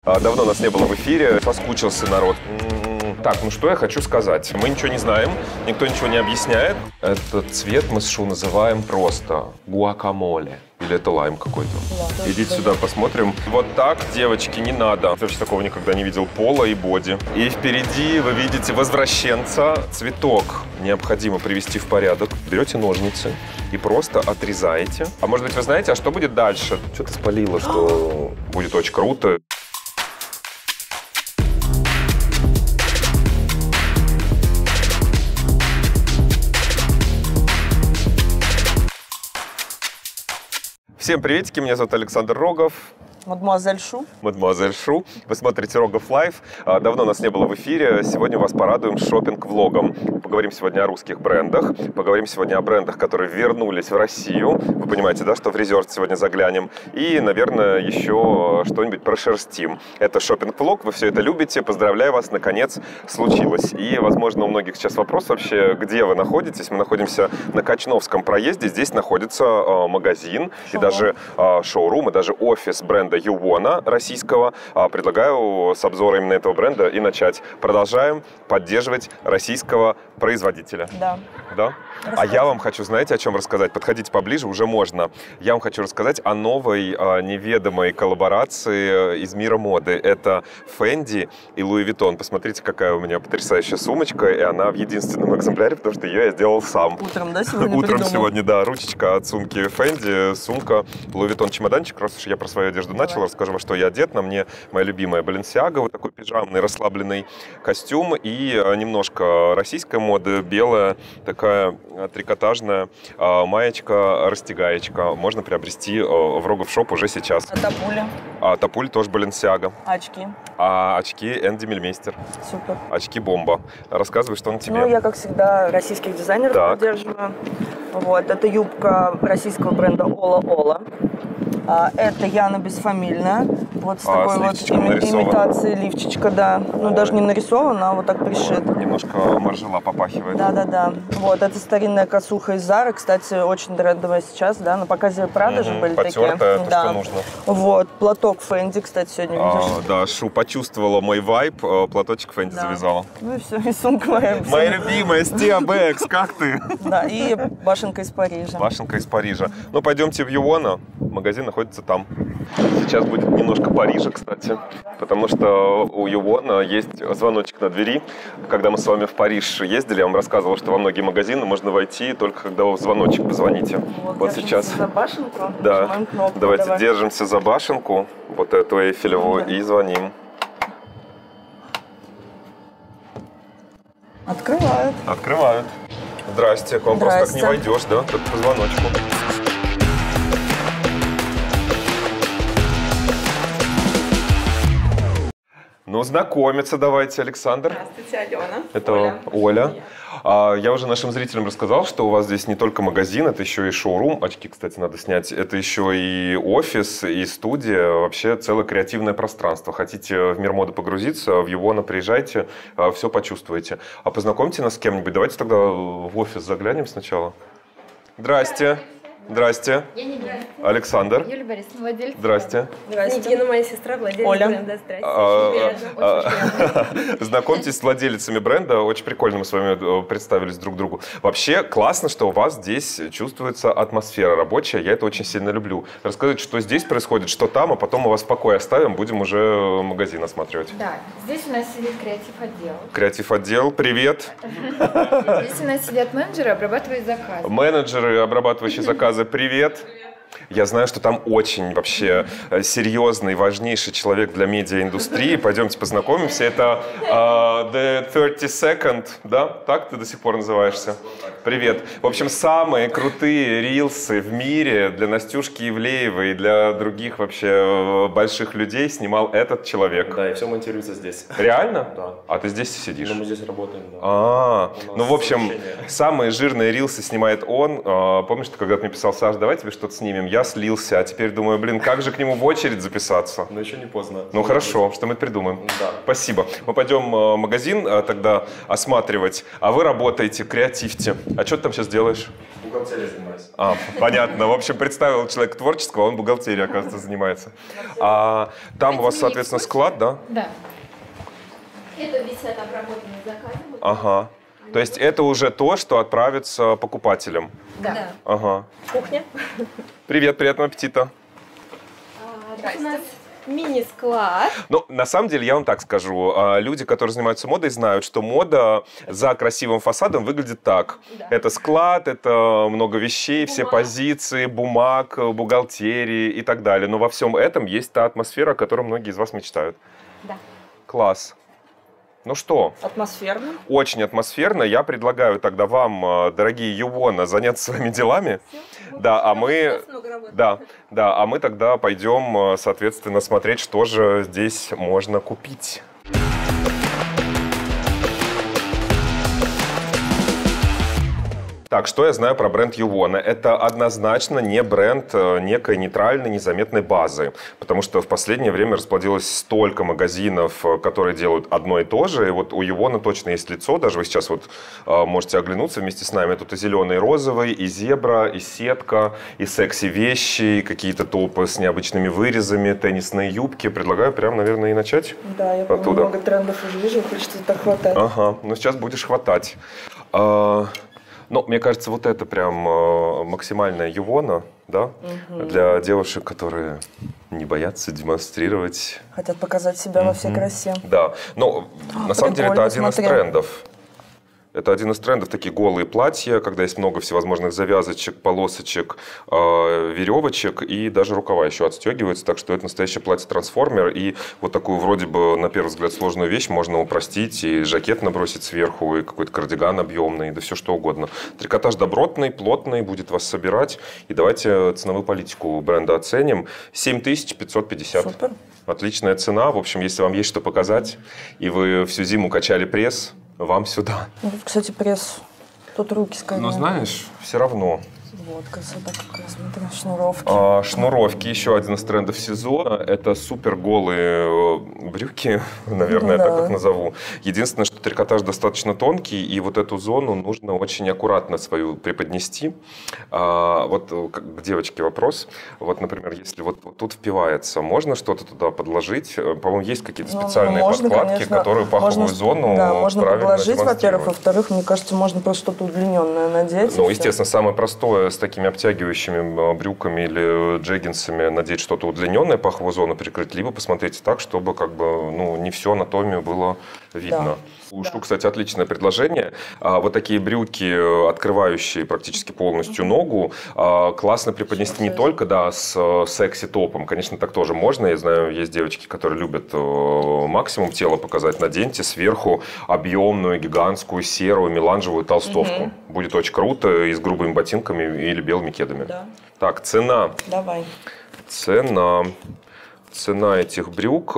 Давно нас не было в эфире, соскучился народ. Так, ну что я хочу сказать. Мы ничего не знаем, никто ничего не объясняет. Этот цвет мы с Шу называем просто гуакамоле. Или это лайм какой-то? Идите сюда, посмотрим. Вот так, девочки, не надо. Я вообще такого никогда не видел. Пола и боди. И впереди вы видите возвращенца. Цветок необходимо привести в порядок. Берете ножницы и просто отрезаете. А может быть, вы знаете, а что будет дальше? Что-то спалило, что будет очень круто. Всем приветики, меня зовут Александр Рогов. Мадемуазель Шу. Мадемуазель Шу. Вы смотрите Рогов Лайв. Давно нас не было в эфире. Сегодня вас порадуем шопинг-влогом. Поговорим сегодня о русских брендах. Поговорим сегодня о брендах, которые вернулись в Россию. Вы понимаете, да, что в Резерв сегодня заглянем. И, наверное, еще что-нибудь прошерстим. Это шопинг-влог. Вы все это любите. Поздравляю вас, наконец случилось. И, возможно, у многих сейчас вопрос вообще, где вы находитесь. Мы находимся на Качновском проезде. Здесь находится магазин и даже шоурум, и даже офис бренда Ювона российского. Предлагаю с обзора именно этого бренда и начать. Продолжаем поддерживать российского производителя. Да. Да? А я вам хочу, знаете, о чем рассказать? Подходите поближе, уже можно. Я вам хочу рассказать о новой неведомой коллаборации из мира моды. Это Fendi и Louis Vuitton. Посмотрите, какая у меня потрясающая сумочка, и она в единственном экземпляре, потому что ее я сделал сам. Утром, да, сегодня Утром придумал? сегодня, да. Ручечка от сумки Fendi, сумка Louis Vuitton, чемоданчик. Раз уж я про свою одежду начал, расскажу, во что я одет. На мне моя любимая Balenciaga, вот такой пижамный, расслабленный костюм и немножко российской моды, белая такая трикотажная маечка-растягаечка. Можно приобрести в Рогов Шоп уже сейчас. А тапуля? Тапуль тоже Balenciaga. Очки? Очки Энди Мельмейстер. Супер. Очки бомба. Рассказывай, что на тебе. Ну, я, как всегда, российских дизайнеров поддерживаю. Вот, это юбка российского бренда Ола Ола. Это Яна Бесфамильная. Вот с такой вот имитацией лифчичка, да. Ну, даже не нарисована, а вот так пришит. Немножко маржела попахивает. Да-да-да. Вот, это старинная косуха из Зары. Кстати, очень трендовая сейчас, да. На показе Прада же были потертая, такие. то, да. что нужно. Вот, платок Fendi, кстати, сегодня видишь. Да, Шу почувствовала мой вайб, платочек Fendi завязала. Ну и все, и сумка моя. Моя любимая, Стиа Бэкс, как ты? Да, и башенка из Парижа. Башенка из Парижа. Ну, пойдемте в Ювона. Магазин находится там. Сейчас будет немножко Парижа, кстати, потому что у Ювона есть звоночек на двери. Когда мы с вами в Париж ездили, я вам рассказывал, что во многие магазины можно войти только когда вы в звоночек позвоните. Вот сейчас. За башенку. Да. Давайте держимся за башенку, вот эту Эйфелеву, и звоним. Открывают. Открывают. Здрасте. К вам просто так не войдешь, да? Только по звоночку. Ну, знакомиться давайте, Александр. Здравствуйте, Алена. Это Оля. Я уже нашим зрителям рассказал, что у вас здесь не только магазин, это еще и шоурум. Очки, кстати, надо снять. Это еще и офис, и студия. Вообще целое креативное пространство. Хотите в мир моды погрузиться, в Ювона приезжайте, все почувствуете. А познакомьте нас с кем-нибудь. Давайте тогда в офис заглянем сначала. Здрасте. Здрасте. Я не Юля. Александр. Юлия Борисовна, владелец. Здрасте. Здрасте. Дина, моя сестра, владелец Оля. бренда. Здрасте. Очень приятно. Знакомьтесь с владельцами бренда. Очень прикольно мы с вами представились друг другу. Вообще классно, что у вас здесь чувствуется атмосфера рабочая. Я это очень сильно люблю. Расскажите, что здесь происходит, что там, а потом мы вас в покое оставим, будем уже магазин осматривать. Да, здесь у нас сидит креатив-отдел. Креатив-отдел, привет. Здесь у нас сидят менеджеры, обрабатывают заказы. Менеджеры, обрабатывающие заказы, привет. Я знаю, что там очень вообще серьезный, важнейший человек для медиаиндустрии. Пойдемте познакомимся. Это The 30 Second, да? Так ты до сих пор называешься? Привет. В общем, самые крутые рилсы в мире для Настюшки Ивлеевой и для других вообще больших людей снимал этот человек. Да, и все монтируется здесь. Реально? Да. А ты здесь сидишь? Ну, мы здесь работаем, да. Ну, в общем, самые жирные рилсы снимает он. Помнишь, ты когда-то мне писал: Саш, давай тебе что-то снимем? Я слился, а теперь думаю, блин, как же к нему в очередь записаться? Но еще не поздно. Ну хорошо, что мы придумаем. Да. Спасибо. Мы пойдем в магазин тогда осматривать, а вы работаете, креативьте. А что ты там сейчас делаешь? Бухгалтерией занимаюсь. Понятно. В общем, представил человека творческого, он бухгалтерией, оказывается, занимается. Там у вас, соответственно, склад, да? Да. Это висят обработанные заказы. Ага. То есть это уже то, что отправится покупателям? Да. Ага. Кухня. Привет, приятного аппетита. У нас мини-склад. Ну, на самом деле, я вам так скажу. Люди, которые занимаются модой, знают, что мода за красивым фасадом выглядит так. Да. Это склад, это много вещей, все позиции, бумаг, бухгалтерии и так далее. Но во всем этом есть та атмосфера, о которой многие из вас мечтают. Да. Класс. Ну что? Атмосферно. Очень атмосферно. Я предлагаю тогда вам, дорогие Ювона, заняться своими делами. Да, а мы тогда пойдем, соответственно, смотреть, что же здесь можно купить. Так, что я знаю про бренд Ювона? Это однозначно не бренд некой нейтральной, незаметной базы, потому что в последнее время расплодилось столько магазинов, которые делают одно и то же, и вот у Ювона точно есть лицо, даже вы сейчас вот можете оглянуться вместе с нами, тут и зеленый, и розовый, и зебра, и сетка, и секси-вещи, и какие-то топы с необычными вырезами, теннисные юбки. Предлагаю прям, наверное, и начать. Да, я оттуда много трендов уже вижу, хочется так хватать. Ага, ну сейчас будешь хватать. Ну, мне кажется, вот это прям максимальная Ювона, да, для девушек, которые не боятся демонстрировать. Хотят показать себя во всей красе. Да, но на самом деле это один из трендов. Это один из трендов, такие голые платья, когда есть много всевозможных завязочек, полосочек, веревочек, и даже рукава еще отстегиваются, так что это настоящее платье-трансформер, и вот такую вроде бы, на первый взгляд, сложную вещь можно упростить, и жакет набросить сверху, и какой-то кардиган объемный, да все что угодно. Трикотаж добротный, плотный, будет вас собирать, и давайте ценовую политику бренда оценим. 7550. Супер. Отличная цена, в общем, если вам есть что показать, и вы всю зиму качали пресс, вам сюда. Ну, кстати, пресс. Тут руки скорее. Но знаешь, все равно. Вот, красота какая, смотри, шнуровки. Шнуровки, еще один из трендов сезона. Это супер голые брюки, наверное, я так их назову. Единственное, что трикотаж достаточно тонкий, и вот эту зону нужно очень аккуратно свою преподнести. Вот к девочке вопрос. Вот, например, если вот тут впивается, можно что-то туда подложить? По-моему, есть какие-то специальные подкладки, конечно, которые паховую зону можно подложить, во-первых. Во-вторых, мне кажется, можно просто что-то удлиненное надеть. Ну, естественно, самое простое, с такими обтягивающими брюками или джеггинсами надеть что-то удлиненное, паховую зону прикрыть, либо посмотреть так, чтобы как бы, ну, не всю анатомию было видно. Да. У Шу, кстати, отличное предложение. Вот такие брюки, открывающие практически полностью ногу, классно преподнести не только, да, с секси-топом. Конечно, так тоже можно. Я знаю, есть девочки, которые любят максимум тела показать. Наденьте сверху объемную, гигантскую, серую, меланжевую толстовку. Будет очень круто, и с грубыми ботинками или белыми кедами. Да. Так, цена. Давай. Цена этих брюк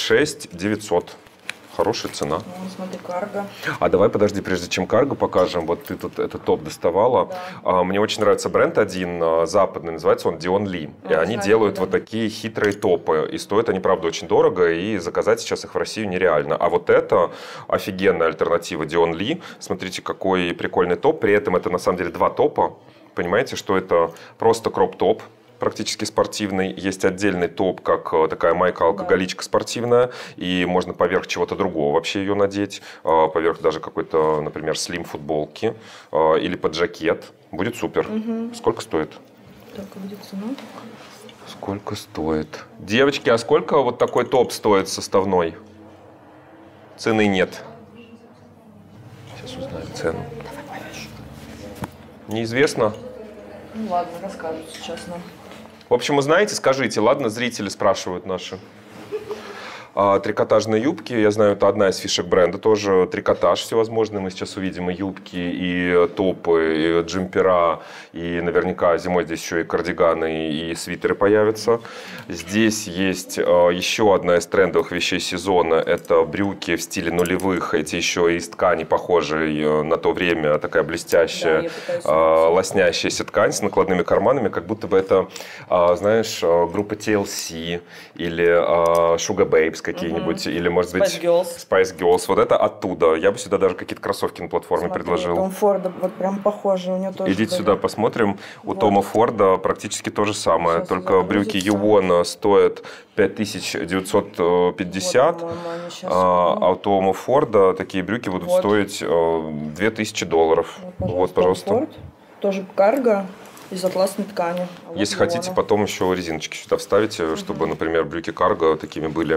6900. Хорошая цена. Ну, смотри, карго. А давай, подожди, прежде чем карго покажем. Вот ты тут этот топ доставала. Да. Мне очень нравится бренд один, западный, называется он Dion Lee. И они делают вот такие хитрые топы. И стоят они, правда, очень дорого. И заказать сейчас их в Россию нереально. А вот это офигенная альтернатива Dion Lee. Смотрите, какой прикольный топ. При этом это на самом деле два топа. Понимаете, что это просто кроп-топ. Практически спортивный. Есть отдельный топ, как такая майка-алкоголичка спортивная, и можно поверх чего-то другого вообще ее надеть, поверх даже какой-то, например, слим-футболки или под жакет. Будет супер. Сколько стоит? Так, будет цена. Сколько стоит? Девочки, а сколько вот такой топ стоит составной? Цены нет. Сейчас узнаем цену. Неизвестно? Ну ладно, расскажут сейчас нам. В общем, вы знаете, скажите, ладно, зрители спрашивают наши. Трикотажные юбки, я знаю, это одна из фишек бренда, тоже трикотаж всевозможный. Мы сейчас увидим и юбки, и топы, и джемпера, и наверняка зимой здесь еще и кардиганы, и свитеры появятся. Здесь есть еще одна из трендовых вещей сезона, это брюки в стиле нулевых, эти еще из ткани, похожей на то время, такая блестящая, лоснящаяся ткань с накладными карманами, как будто бы это, знаешь, группа TLC или Sugar Babes Girls какие-нибудь, или, может быть, Girls. Spice Girls. Вот это оттуда. Я бы сюда даже какие-то кроссовки на платформе предложил. Том Форда вот прям похоже, у него тоже. Идите сюда, посмотрим. У Тома Форда практически то же самое, сейчас только брюки Ювона стоят 5950, вот, а у Тома Форда такие брюки будут стоить $2000. Вот, пожалуйста. Форд. Тоже карго из атласной ткани. Если хотите, потом еще резиночки сюда вставите, чтобы, например, брюки карго такими были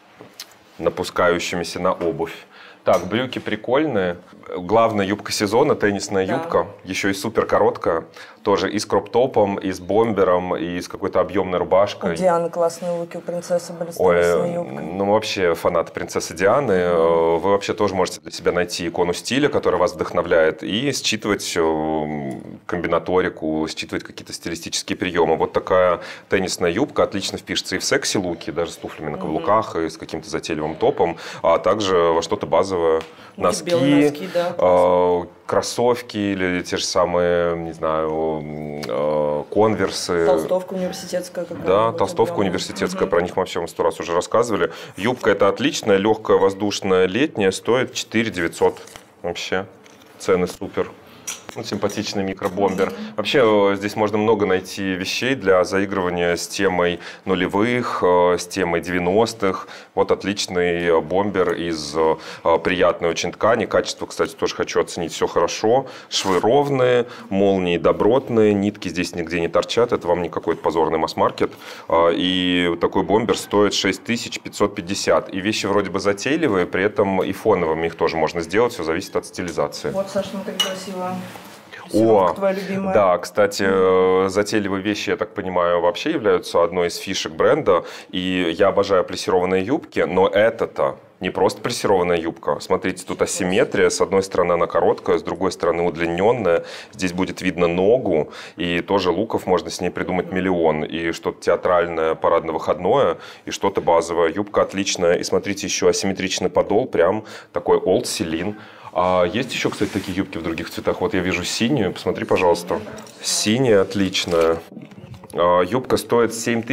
напускающимися на обувь. Так, брюки прикольные. Главная юбка сезона, теннисная юбка. Еще и супер короткая. Тоже и с кроп-топом, и с бомбером, и с какой-то объемной рубашкой. У Дианы классные луки, у принцессы были с теннисной юбкой. Ну, вообще фанат принцессы Дианы. Вы вообще тоже можете для себя найти икону стиля, которая вас вдохновляет, и считывать комбинаторику, считывать какие-то стилистические приемы. Вот такая теннисная юбка отлично впишется и в секси-луки, даже с туфлями на каблуках, и с каким-то затейливым топом, а также во что-то базовое. Носки, да, кроссовки или те же самые, не знаю, конверсы. Толстовка университетская какая-то. Да, толстовка университетская, про них мы вообще 100 раз уже рассказывали. Юбка это отличная, легкая, воздушная, летняя, стоит 4900. Вообще, цены супер. Ну, симпатичный микробомбер. Вообще здесь можно много найти вещей для заигрывания с темой нулевых, с темой 90-х. Вот отличный бомбер из приятной очень ткани. Качество, кстати, тоже хочу оценить. Все хорошо. Швы ровные, молнии добротные, нитки здесь нигде не торчат. Это вам не какой-то позорный масс-маркет. И такой бомбер стоит 6550. И вещи вроде бы затейливые, при этом и фоновыми их тоже можно сделать. Все зависит от стилизации. Вот, Саша, ну так красиво. О, да, кстати, затейливые вещи, я так понимаю, вообще являются одной из фишек бренда. И я обожаю плессированные юбки, но это-то не просто плессированная юбка. Смотрите, тут асимметрия. С одной стороны она короткая, с другой стороны удлиненная. Здесь будет видно ногу. И тоже луков можно с ней придумать миллион. И что-то театральное, парадно-выходное, и что-то базовое. Юбка отличная. И смотрите, еще асимметричный подол, прям такой old Celine. А есть еще, кстати, такие юбки в других цветах? Вот я вижу синюю, посмотри, пожалуйста. Синяя отличная. Юбка стоит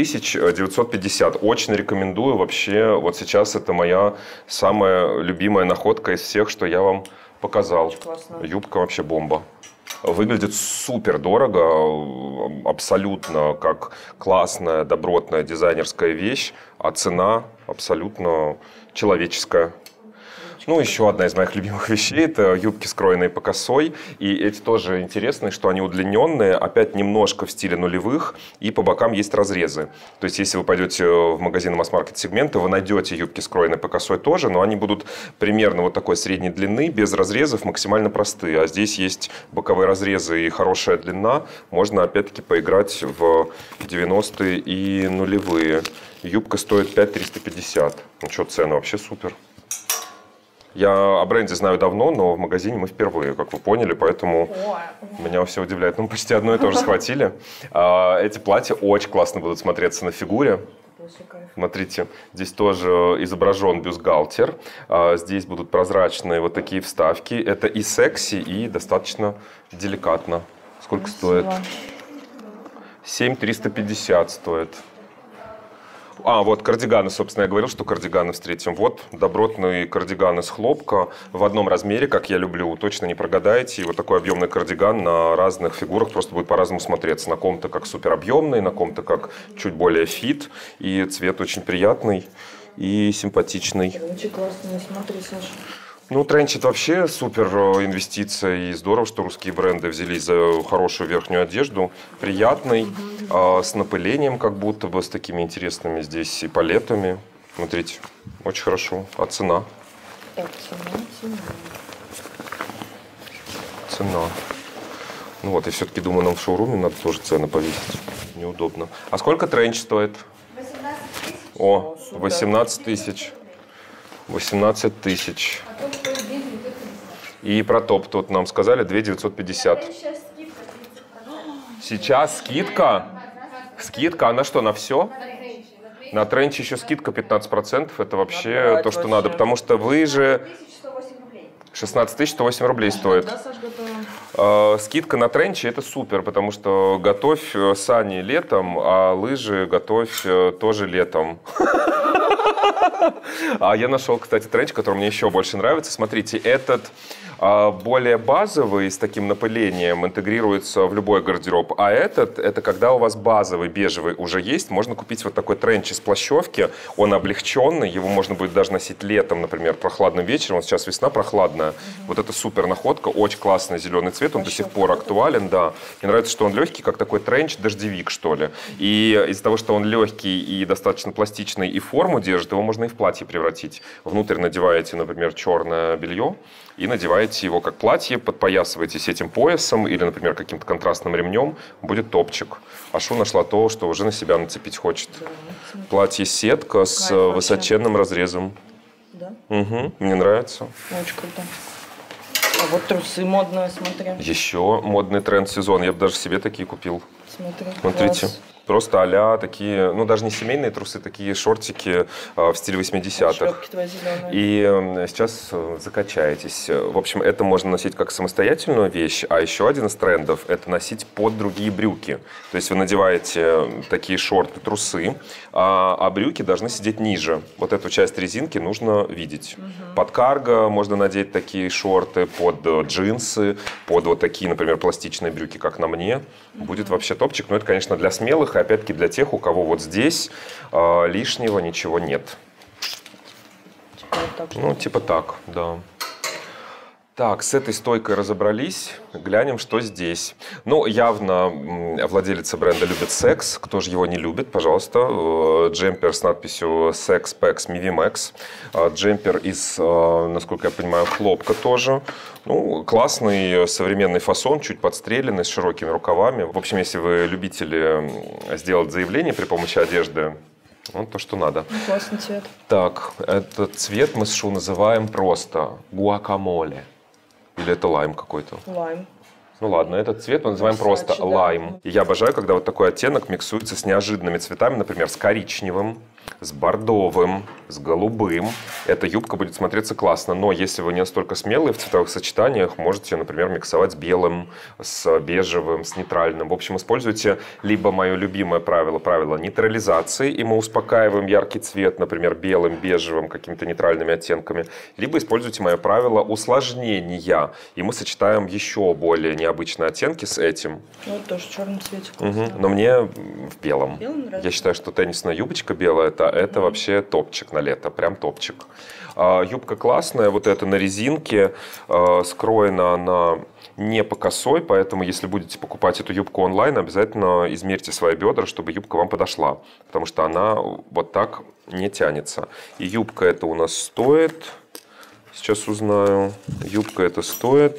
7950. Очень рекомендую. Вообще, вот сейчас это моя самая любимая находка из всех, что я вам показал. Юбка вообще бомба. Выглядит супер дорого, абсолютно как классная, добротная дизайнерская вещь, а цена абсолютно человеческая. Ну, еще одна из моих любимых вещей – это юбки, скроенные по косой. И эти тоже интересные, что они удлиненные, опять немножко в стиле нулевых, и по бокам есть разрезы. То есть, если вы пойдете в магазин масс-маркет сегмента, вы найдете юбки, скроенные по косой тоже, но они будут примерно вот такой средней длины, без разрезов, максимально простые. А здесь есть боковые разрезы и хорошая длина. Можно, опять-таки, поиграть в 90-е и нулевые. Юбка стоит 5350. Ну что, цены вообще супер. Я о бренде знаю давно, но в магазине мы впервые, как вы поняли, поэтому меня все удивляет. Ну, почти одно и то же схватили. Эти платья очень классно будут смотреться на фигуре. Смотрите, здесь тоже изображен бюстгальтер. Здесь будут прозрачные вот такие вставки. Это и секси, и достаточно деликатно. Сколько стоит? 7350 стоит. Вот кардиганы, собственно, я говорил, что кардиганы встретим. Вот добротные кардиганы с хлопка в одном размере, как я люблю, точно не прогадаете. И вот такой объемный кардиган на разных фигурах просто будет по-разному смотреться. На ком-то как супер объемный, на ком-то как чуть более фит. И цвет очень приятный и симпатичный. Очень классный, смотри, Саша. Ну, тренч – это вообще супер инвестиция, и здорово, что русские бренды взялись за хорошую верхнюю одежду, приятный, с напылением как будто бы, с такими интересными здесь и палетами. Смотрите, очень хорошо. А цена? Цена. Ну вот, и все-таки думаю, нам в шоуруме надо тоже цены повесить. Неудобно. А сколько тренч стоит? 18 тысяч. О, 18 тысяч. 18 тысяч. И про топ тут нам сказали 2950. Сейчас скидка? Скидка? Она что, на все? На тренч еще скидка 15%. Это вообще то, что надо. Потому что вы же... 16 108 рублей стоит. Скидка на тренчи – это супер, потому что готовь сани летом, а лыжи готовь тоже летом. А я нашел, кстати, тренд, который мне еще больше нравится. Смотрите, этот более базовый, с таким напылением, интегрируется в любой гардероб. А этот, это когда у вас базовый бежевый уже есть, можно купить вот такой тренч из плащевки. Он облегченный, его можно будет даже носить летом, например, прохладным вечером. Вот сейчас весна прохладная. Вот это супер находка, очень классный зеленый цвет, он до сих пор актуален, да. Мне нравится, что он легкий, как такой тренч-дождевик, что ли. И из-за того, что он легкий и достаточно пластичный, и форму держит, его можно и в платье превратить. Внутрь надеваете, например, черное белье, и надеваете его как платье, подпоясываетесь этим поясом или, например, каким-то контрастным ремнем, будет топчик. Ашу нашла то, что уже на себя нацепить хочет. Платье-сетка с высоченным разрезом. Да? Угу, мне нравится. Очень круто. А вот трусы модные, смотри. Еще модный тренд сезона. Я бы даже себе такие купил. Смотрите. Класс. Просто а-ля такие, ну даже не семейные трусы, такие шортики в стиле 80-х. Шлепки твои зеленые. И сейчас закачаетесь. В общем, это можно носить как самостоятельную вещь, а еще один из трендов – это носить под другие брюки. То есть вы надеваете такие шорты, трусы, а брюки должны сидеть ниже. Вот эту часть резинки нужно видеть. Под карго можно надеть такие шорты, под джинсы, под вот такие, например, пластичные брюки, как на мне. Будет вообще топчик. Но это, конечно, для смелых, и опять-таки для тех, у кого вот здесь лишнего ничего нет. Ну, типа так, да. Так, с этой стойкой разобрались. Глянем, что здесь. Ну, явно владелица бренда любит секс. Кто же его не любит, пожалуйста. Джемпер с надписью Sex Packs Mivimax. Джемпер из, насколько я понимаю, хлопка тоже. Ну, классный современный фасон, чуть подстреленный, с широкими рукавами. В общем, если вы любители сделать заявление при помощи одежды, вот то, что надо. Классный цвет. Так, этот цвет мы с Шу называем просто гуакамоле. Или это лайм какой-то? Лайм. Ну ладно, этот цвет мы называем просто да. лайм. И я обожаю, когда вот такой оттенок миксуется с неожиданными цветами, например, с коричневым, с бордовым, с голубым. Эта юбка будет смотреться классно. Но если вы не настолько смелые в цветовых сочетаниях, можете, например, миксовать с белым, с бежевым, с нейтральным. В общем, используйте либо мое любимое правило нейтрализации, и мы успокаиваем яркий цвет, например, белым, бежевым, какими-то нейтральными оттенками. Либо используйте мое правило усложнения, и мы сочетаем еще более необычные оттенки с этим. Вот тоже в черном цвете. Но мне в белом. Белым нравится? Я считаю, что теннисная юбочка белая, это вообще топчик на лето, прям топчик. Юбка классная, вот эта на резинке, скроена она не по косой, поэтому если будете покупать эту юбку онлайн, обязательно измерьте свои бедра, чтобы юбка вам подошла, потому что она вот так не тянется. И юбка эта у нас стоит, сейчас узнаю, юбка эта стоит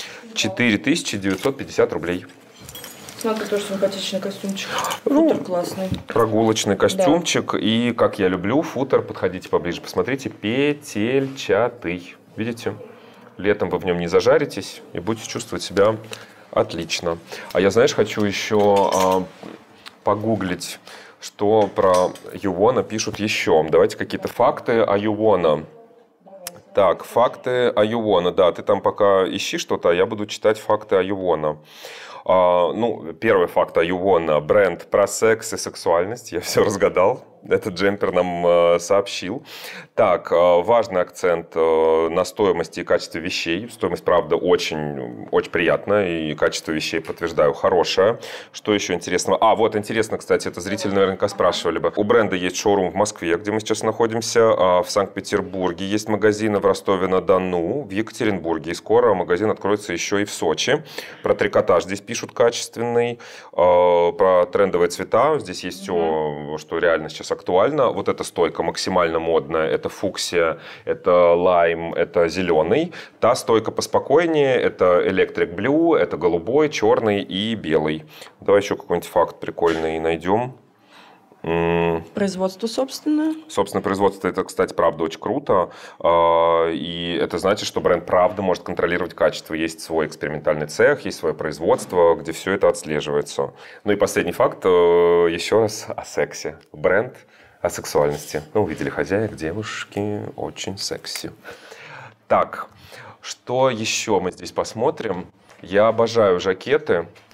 4950 рублей. Смотри, тоже симпатичный костюмчик. Футер классный. Прогулочный костюмчик. Да. И, как я люблю, футер, подходите поближе, посмотрите, петельчатый. Видите? Летом вы в нем не зажаритесь и будете чувствовать себя отлично. А я, знаешь, хочу еще погуглить, что про Ювона пишут еще. Давайте какие-то факты о Ювона. Так, факты о Ювона. Да, ты там пока ищи что-то, а я буду читать факты о Ювона. Ну, первый факт о Ювона. Бренд про секс и сексуальность. Я все разгадал. Этот джемпер нам сообщил. Так, важный акцент на стоимости и качестве вещей. Стоимость, правда, очень, очень приятная. И качество вещей, подтверждаю, хорошее. Что еще интересного? Вот интересно, кстати, это зрители наверняка спрашивали бы. У бренда есть шоурум в Москве, где мы сейчас находимся. В Санкт-Петербурге есть магазины, в Ростове-на-Дону, в Екатеринбурге. И скоро магазин откроется еще и в Сочи. Про трикотаж здесь пишут качественный. Про трендовые цвета. Здесь есть все, что реально сейчас актуально. Вот эта стойка максимально модная. Это фуксия, это лайм, это зеленый. Та стойка поспокойнее. Это электрик блю, это голубой, черный и белый. Давай еще какой-нибудь факт прикольный найдем. Производство собственное. Собственное производство, это, кстати, правда очень круто. И это значит, что бренд правда может контролировать качество. Есть свой экспериментальный цех, есть свое производство, где все это отслеживается. Ну и последний факт, еще раз о сексе. Бренд о сексуальности. Ну, увидели хозяек, девушки, очень секси. Так, что еще мы здесь посмотрим? Я обожаю жакеты.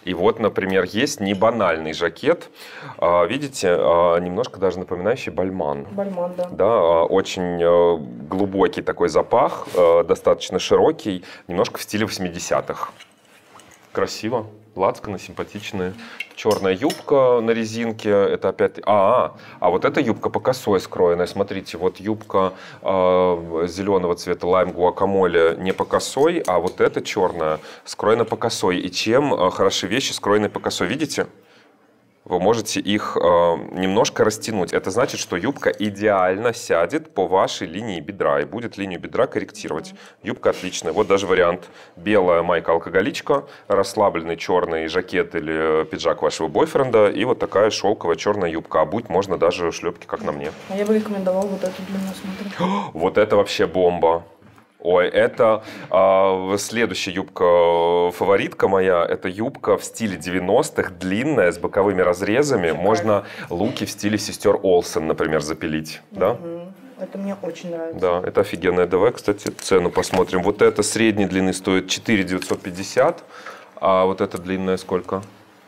И вот, например, есть небанальный жакет. Видите, немножко даже напоминающий Бальман. Бальман, да. Да, очень глубокий такой запах, достаточно широкий, немножко в стиле 80-х. Красиво. Лацканы симпатичные. Черная юбка на резинке. Это опять... А вот эта юбка по косой скроенная. Смотрите, вот юбка зеленого цвета лайм гуакамоле не по косой, а вот эта черная скроена по косой. И чем хороши вещи, скроенные по косой? Видите? Вы можете их немножко растянуть. Это значит, что юбка идеально сядет по вашей линии бедра и будет линию бедра корректировать. Юбка отличная. Вот даже вариант. Белая майка-алкоголичка, расслабленный черный жакет или пиджак вашего бойфренда и вот такая шелковая черная юбка. Обуть можно даже шлепки, как на мне. А я бы рекомендовал вот эту длину, смотри. Вот это вообще бомба. Ой, это следующая юбка, фаворитка моя. Это юбка в стиле 90-х, длинная, с боковыми разрезами. Шикарно. Можно луки в стиле сестер Олсен, например, запилить. Да? Это мне очень нравится. Да, это офигенная. Давай, кстати, цену посмотрим. Вот эта средней длины стоит 4 950, а вот эта длинная сколько?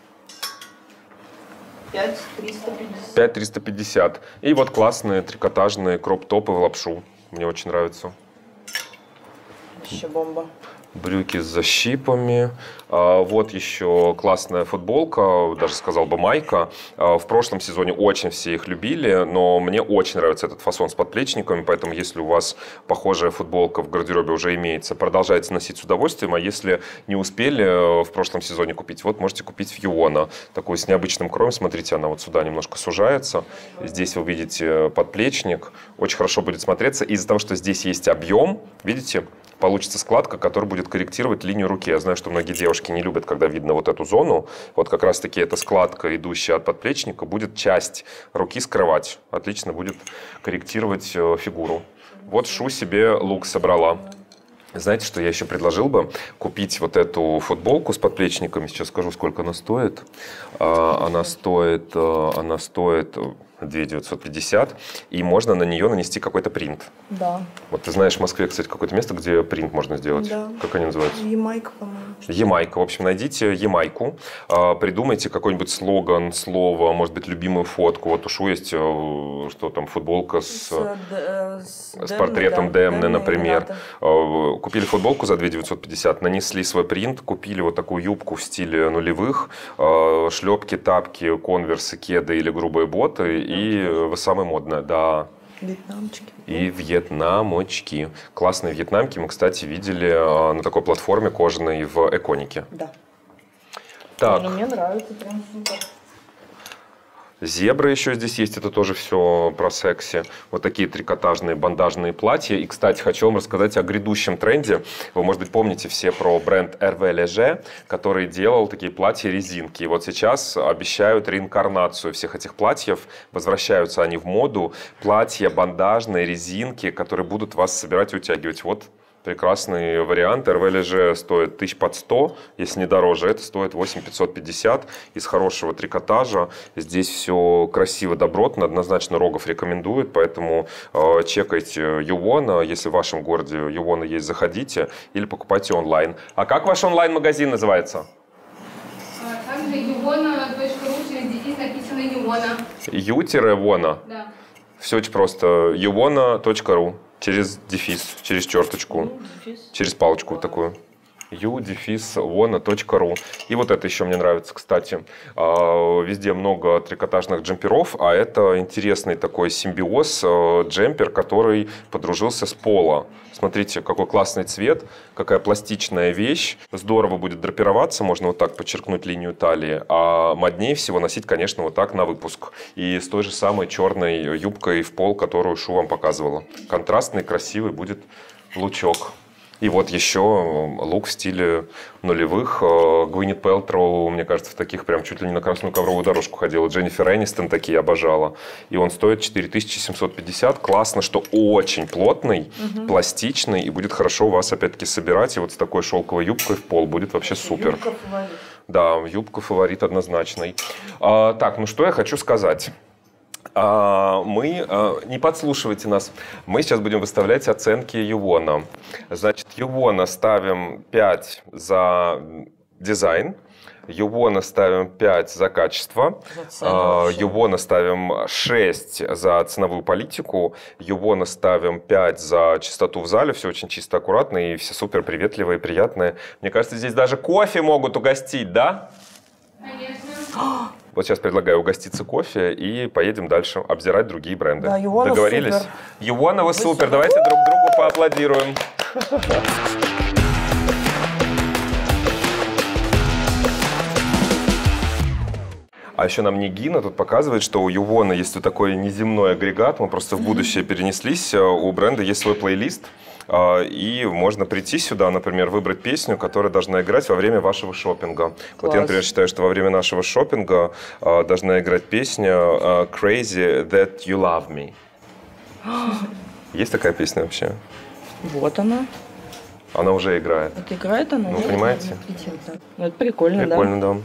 5 350. 5 350. И вот классные трикотажные кроп-топы в лапшу. Мне очень нравятся. Вообще бомба. Брюки с защипами. Вот еще классная футболка, даже сказал бы майка. В прошлом сезоне очень все их любили, но мне очень нравится этот фасон с подплечниками, поэтому если у вас похожая футболка в гардеробе уже имеется, продолжайте носить с удовольствием, а если не успели в прошлом сезоне купить, вот можете купить в Юона, такую с необычным кроем. Смотрите, она вот сюда немножко сужается. Здесь вы видите подплечник. Очень хорошо будет смотреться. Из-за того, что здесь есть объем, видите, получится складка, которая будет корректировать линию руки. Я знаю, что многие девушки не любят, когда видно вот эту зону. Вот как раз-таки эта складка, идущая от подплечника, будет часть руки скрывать. Отлично будет корректировать фигуру. Вот Шу себе лук собрала. Знаете, что я еще предложил бы? Купить вот эту футболку с подплечниками. Сейчас скажу, сколько она стоит. Она стоит 2 950, и можно на нее нанести какой-то принт. Да. Вот ты знаешь в Москве, кстати, какое-то место, где принт можно сделать? Да. Как они называются? Ямайка, по-моему. Ямайка. В общем, найдите Ямайку, придумайте какой-нибудь слоган, слово, может быть, любимую фотку. Вот у Шу есть, что там, футболка с портретом Демны, например. Купили футболку за 2 950, нанесли свой принт, купили вот такую юбку в стиле нулевых, шлепки, тапки, конверсы, кеды или грубые боты. И самое модное, да. Вьетнамчики. И вьетнамочки. Классные вьетнамки мы, кстати, видели на такой платформе кожаной в Эконике. Да. Так. Мне нравится, прям супер. Зебры еще здесь есть, это тоже все про секси. Вот такие трикотажные бандажные платья. И, кстати, хочу вам рассказать о грядущем тренде. Вы, может быть, помните все про бренд Hervé Léger, который делал такие платья-резинки. И вот сейчас обещают реинкарнацию всех этих платьев. Возвращаются они в моду. Платья, бандажные, резинки, которые будут вас собирать и утягивать. Вот прекрасный вариант. Hervé Léger стоит 1100, если не дороже. Это стоит 8550 из хорошего трикотажа. Здесь все красиво, добротно. Однозначно Рогов рекомендует, поэтому чекайте Юона. Если в вашем городе Юона есть, заходите или покупайте онлайн. А как ваш онлайн-магазин называется? Также yuona.ru, через дефис написано Юона. Ю-Вона? Да. Все очень просто. yuona.ru. Через дефис, через черточку, через палочку вот такую. u-wona.ru. И вот это еще мне нравится, кстати. Везде много трикотажных джемперов, а это интересный такой симбиоз, джемпер, который подружился с поло. Смотрите, какой классный цвет, какая пластичная вещь. Здорово будет драпироваться, можно вот так подчеркнуть линию талии, а моднее всего носить, конечно, вот так на выпуск. И с той же самой черной юбкой в пол, которую Шу вам показывала. Контрастный, красивый будет лучок. И вот еще лук в стиле нулевых. Гвинет Пэлтроу, мне кажется, в таких прям чуть ли не на красную ковровую дорожку ходила. Дженнифер Энистон такие обожала. И он стоит 4750. Классно, что очень плотный, пластичный. И будет хорошо у вас опять-таки собирать. И вот с такой шелковой юбкой в пол будет вообще супер. Юбка фаворит. Да, юбка фаворит однозначный. Так, ну что я хочу сказать. Не подслушивайте нас. Мы сейчас будем выставлять оценки Юона. Значит, Юона ставим 5 за дизайн, Ювона ставим 5 за качество. Ювона ставим 6 за ценовую политику. Ювона ставим 5 за чистоту в зале. Все очень чисто, аккуратно и все супер приветливые, приятные. Мне кажется, здесь даже кофе могут угостить, да? Конечно. Вот сейчас предлагаю угоститься кофе и поедем дальше обзирать другие бренды. Да, Ювона договорились? Супер. Ювона, вы супер. Давайте друг другу поаплодируем. А еще нам Нигина тут показывает, что у Ювона есть вот такой неземной агрегат. Мы просто в будущее перенеслись. У бренда есть свой плейлист. И можно прийти сюда, например, выбрать песню, которая должна играть во время вашего шопинга. Вот я, например, считаю, что во время нашего шопинга должна играть песня «Crazy That You Love Me». Есть такая песня вообще? Вот она. Она уже играет. Вот играет она? Вы понимаете? Ну, это прикольно, да? Прикольно, да.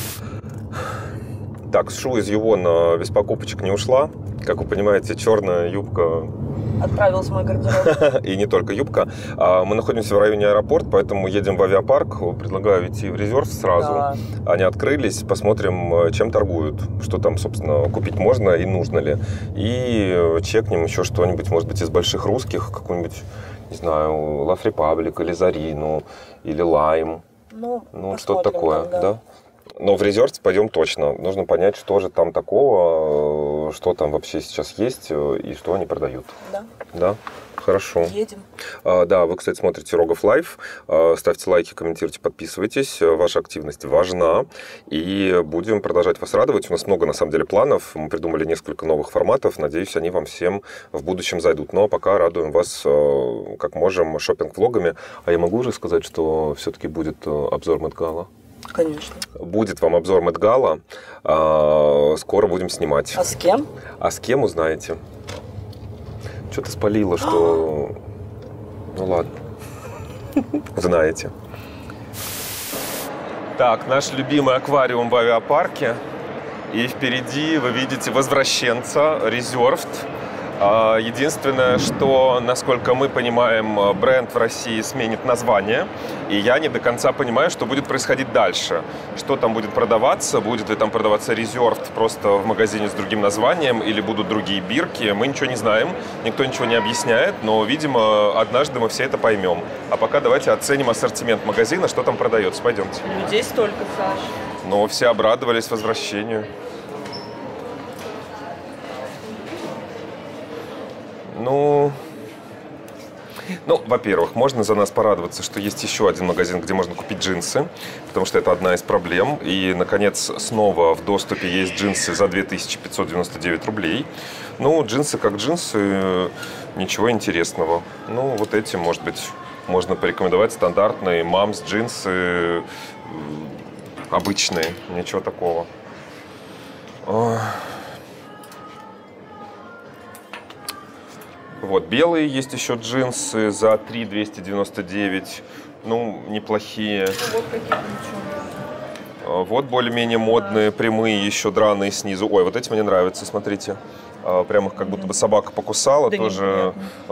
Так, шу из Ювона без покупочек не ушла. Как вы понимаете, черная юбка... Отправилась в мой гардероб. И не только юбка. Мы находимся в районе аэропорта, поэтому едем в авиапарк. Предлагаю идти в резерв сразу. Да. Они открылись, посмотрим, чем торгуют. Что там, собственно, купить можно и нужно ли. И чекнем еще что-нибудь, может быть, из больших русских. Какую-нибудь, не знаю, Love Republic или Зарину, или Lime. Ну что-то такое, там, да? Но в резерв пойдем точно. Нужно понять, что же там такого, что там вообще сейчас есть и что они продают. Да. Да? Хорошо. Едем. Да, вы, кстати, смотрите Рогов Лайф. Ставьте лайки, комментируйте, подписывайтесь. Ваша активность важна. И будем продолжать вас радовать. У нас много, на самом деле, планов. Мы придумали несколько новых форматов. Надеюсь, они вам всем в будущем зайдут. Но пока радуем вас, как можем, шопинг-влогами. А я могу уже сказать, что все-таки будет обзор Met Gala? Конечно. Будет вам обзор Met Gala. Скоро будем снимать. А с кем? А с кем узнаете. Что ты спалила, что... Ну ладно. Знаете. Так, наш любимый аквариум в авиапарке. И впереди вы видите возвращенца Reserved. Единственное, что, насколько мы понимаем, бренд в России сменит название. И я не до конца понимаю, что будет происходить дальше. Что там будет продаваться? Будет ли там продаваться Reserved просто в магазине с другим названием? Или будут другие бирки? Мы ничего не знаем. Никто ничего не объясняет. Но, видимо, однажды мы все это поймем. А пока давайте оценим ассортимент магазина, что там продается. Пойдемте. Людей столько, Саш. Но все обрадовались возвращению. Ну, во-первых, можно за нас порадоваться, что есть еще один магазин, где можно купить джинсы, потому что это одна из проблем. И, наконец, снова в доступе есть джинсы за 2599 рублей. Ну, джинсы как джинсы, ничего интересного. Ну, вот эти, может быть, можно порекомендовать. Стандартные мамс джинсы, обычные, ничего такого. Вот, белые есть еще джинсы за 3299, ну, неплохие. Вот какие ничего. Вот более-менее модные, прямые, еще драные снизу. Ой, вот эти мне нравятся, смотрите. Прямо как будто бы собака покусала, да, тоже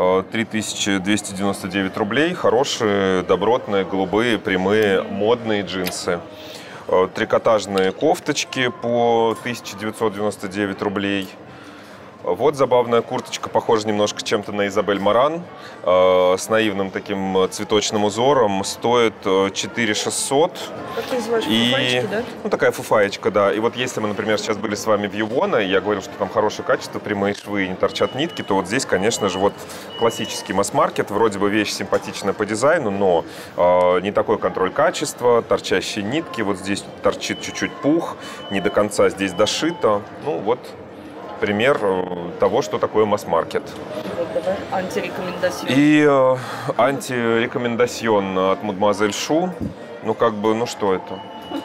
3299 рублей. Хорошие, добротные, голубые, прямые, модные джинсы. Трикотажные кофточки по 1999 рублей. Вот забавная курточка, похожа немножко чем-то на Изабель Маран, с наивным таким цветочным узором, стоит 4600. Как ты называешь, фуфаечки, да? Ну, такая фуфаечка, да. И вот если мы, например, сейчас были с вами в Ювона, и я говорил, что там хорошее качество, прямые швы и не торчат нитки, то вот здесь, конечно же, вот классический масс-маркет, вроде бы вещь симпатичная по дизайну, но не такой контроль качества, торчащие нитки, вот здесь торчит чуть-чуть пух, не до конца здесь дошито. Ну, вот пример того, что такое масс-маркет. Вот, давай. Антирекомендацион. И антирекомендацион от Mademoiselle Chou. Ну, как бы, ну что это?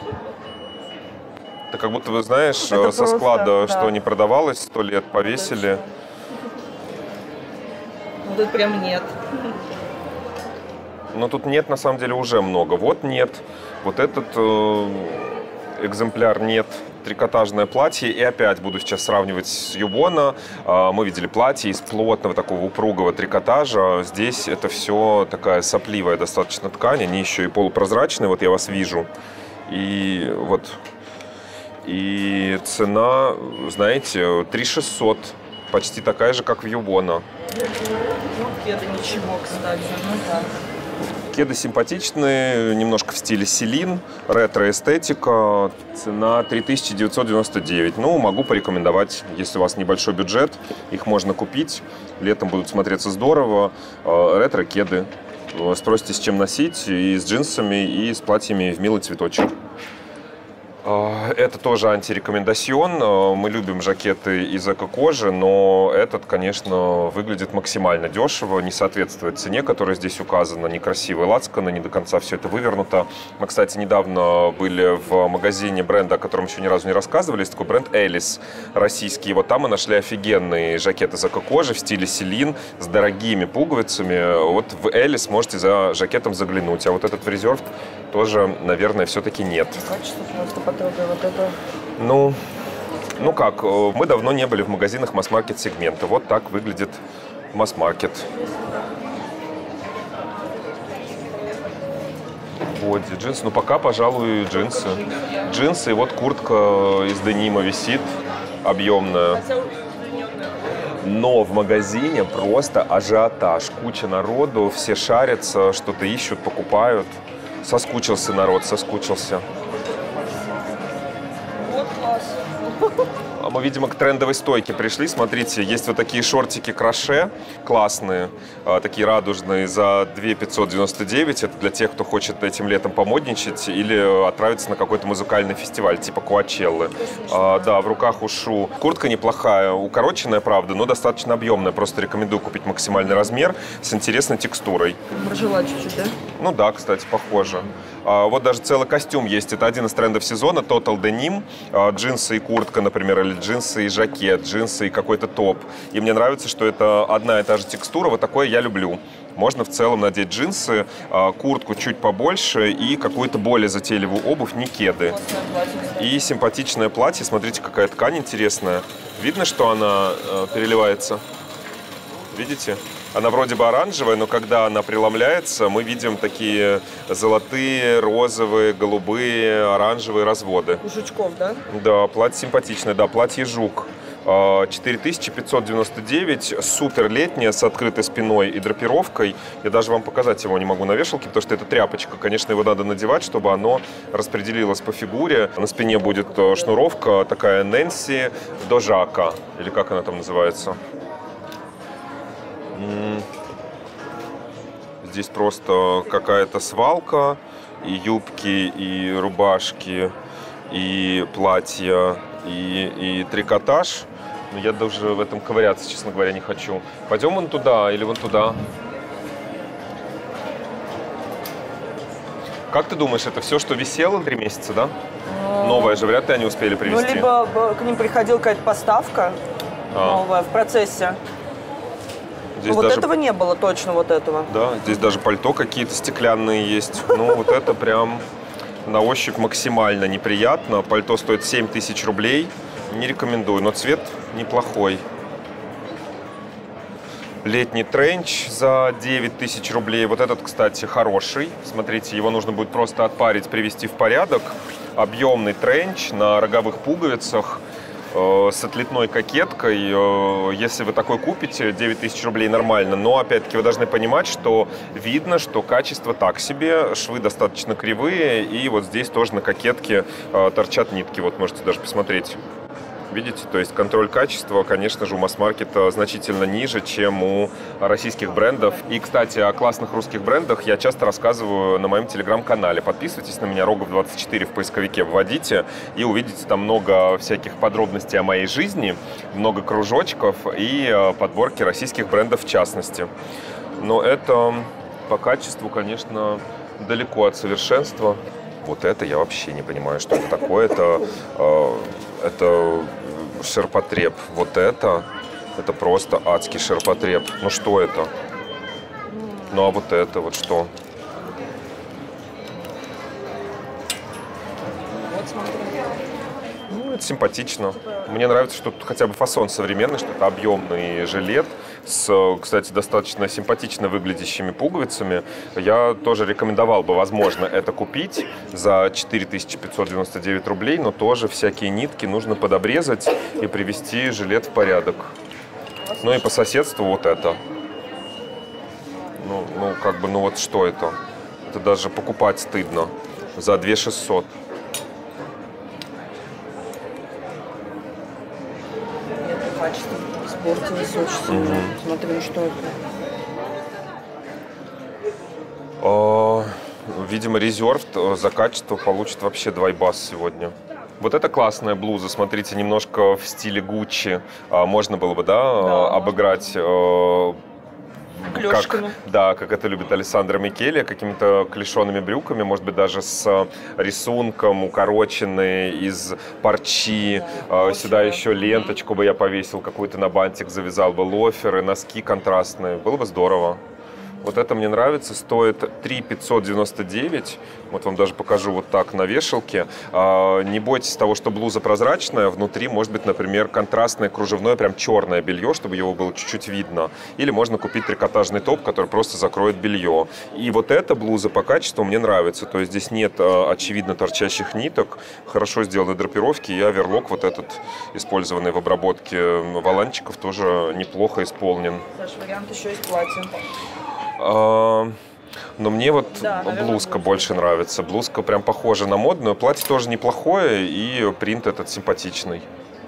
Это как будто, вы знаешь, это со просто, склада, да. что не продавалось 100 лет, повесили. Вот тут прям нет. Но тут нет, на самом деле, уже много. Вот нет. Вот этот экземпляр нет. Трикотажное платье. И опять буду сейчас сравнивать с Ювона. Мы видели платье из плотного такого упругого трикотажа. Здесь это все такая сопливая достаточно ткань. Они еще и полупрозрачные. Вот я вас вижу. И вот. И цена, знаете, 3600. Почти такая же, как в Юбона. Ну, кеды ничего, кстати. Ну да. Кеды симпатичные, немножко в стиле Селин, ретро-эстетика, цена 3999. Ну, могу порекомендовать, если у вас небольшой бюджет, их можно купить, летом будут смотреться здорово. Ретро-кеды, спросите, с чем носить, и с джинсами, и с платьями в милый цветочек. Это тоже антирекомендацион. Мы любим жакеты из эко-кожи, но этот, конечно, выглядит максимально дешево, не соответствует цене, которая здесь указана. Некрасивые лацканы, не до конца все это вывернуто. Мы, кстати, недавно были в магазине бренда, о котором еще ни разу не рассказывали. Есть такой бренд Элис российский. Вот там мы нашли офигенный жакет из эко-кожи в стиле Селин с дорогими пуговицами. Вот в Элис можете за жакетом заглянуть. А вот этот в Reserved тоже, наверное, все-таки нет. Качество просто потрогай вот это. Ну как, мы давно не были в магазинах масс-маркет сегмента. Вот так выглядит масс-маркет. Вот джинсы. Ну пока, пожалуй, джинсы. Джинсы и вот куртка из денима висит, объемная. Но в магазине просто ажиотаж. Куча народу, все шарятся, что-то ищут, покупают. Соскучился народ, соскучился. Вот класс. А мы, видимо, к трендовой стойке пришли. Смотрите, есть вот такие шортики кроше классные, такие радужные, за 2599. Это для тех, кто хочет этим летом помодничать или отправиться на какой-то музыкальный фестиваль, типа Куачеллы. Да, в руках ушу. Куртка неплохая, укороченная, правда, но достаточно объемная. Просто рекомендую купить максимальный размер с интересной текстурой. Прожила чуть-чуть, да? Ну да, кстати, похоже. Вот даже целый костюм есть. Это один из трендов сезона. Total Denim. Джинсы и куртка, например, или джинсы и жакет, джинсы и какой-то топ. И мне нравится, что это одна и та же текстура. Вот такое я люблю. Можно в целом надеть джинсы, куртку чуть побольше и какую-то более затейливую обувь, не кеды. И симпатичное платье. Смотрите, какая ткань интересная. Видно, что она переливается? Видите? Она вроде бы оранжевая, но когда она преломляется, мы видим такие золотые, розовые, голубые, оранжевые разводы. У жучков, да? Да, платье симпатичное, да, платье жук. 4599, супер летнее, с открытой спиной и драпировкой. Я даже вам показать его не могу на вешалке, потому что это тряпочка. Конечно, его надо надевать, чтобы оно распределилось по фигуре. На спине будет шнуровка такая Нэнси Дожака, или как она там называется. Здесь просто какая-то свалка, и юбки, и рубашки, и платья, и трикотаж. Но я даже в этом ковыряться, честно говоря, не хочу. Пойдем вон туда или вон туда? Как ты думаешь, это все, что висело 3 месяца, да? Новое же вряд ли они успели привезти. Ну, либо к ним приходила какая-то поставка новая в процессе. Здесь вот даже... этого не было точно, вот этого. Да, здесь даже пальто какие-то стеклянные есть. Ну, вот это прям на ощупь максимально неприятно. Пальто стоит 7000 рублей. Не рекомендую, но цвет неплохой. Летний тренч за 9000 рублей. Вот этот, кстати, хороший. Смотрите, его нужно будет просто отпарить, привести в порядок. Объемный тренч на роговых пуговицах. С отлитной кокеткой. Если вы такой купите, 9000 рублей нормально. Но, опять-таки, вы должны понимать, что видно, что качество так себе, швы достаточно кривые, и вот здесь тоже на кокетке торчат нитки. Вот можете даже посмотреть. Видите? То есть контроль качества, конечно же, у масс-маркета значительно ниже, чем у российских брендов. И, кстати, о классных русских брендах я часто рассказываю на моем телеграм-канале. Подписывайтесь на меня, Рогов24 в поисковике вводите, и увидите там много всяких подробностей о моей жизни, много кружочков и подборки российских брендов в частности. Но это по качеству, конечно, далеко от совершенства. Вот это я вообще не понимаю, что это такое. Это ширпотреб. Вот это просто адский ширпотреб. Ну что это? Ну а вот это вот что? Ну, это симпатично. Мне нравится, что тут хотя бы фасон современный, что это объемный жилет. с, кстати, достаточно симпатично выглядящими пуговицами. Я тоже рекомендовал бы, возможно, это купить за 4599 рублей, но тоже всякие нитки нужно подобрезать и привести жилет в порядок. Ну и по соседству вот это. Ну как бы, ну вот что это? Это даже покупать стыдно. За 2600. Это качество испортилось очень сильно. Смотри, что это. Видимо, Reserved за качество получит вообще двойбас сегодня. Вот это классная блуза, смотрите, немножко в стиле Gucci. Можно было бы, да, обыграть... Клёшками. Как это любит Алессандро Микеле, какими-то клешеными брюками, может быть, даже с рисунком, укороченные из парчи. Сюда еще ленточку бы я повесил, какую-то на бантик завязал бы, лоферы, носки контрастные. Было бы здорово. Вот это мне нравится, стоит 3599. Вот вам даже покажу вот так на вешалке. Не бойтесь того, что блуза прозрачная. Внутри может быть, например, контрастное кружевное, прям черное белье, чтобы его было чуть-чуть видно. Или можно купить трикотажный топ, который просто закроет белье. И вот эта блуза по качеству мне нравится. То есть здесь нет очевидно торчащих ниток. Хорошо сделаны драпировки. И оверлок вот этот, использованный в обработке воланчиков, тоже неплохо исполнен. Саш, вариант еще есть платье. Но мне вот блузка больше нравится. Блузка прям похожа на модную. Платье тоже неплохое, и принт этот симпатичный.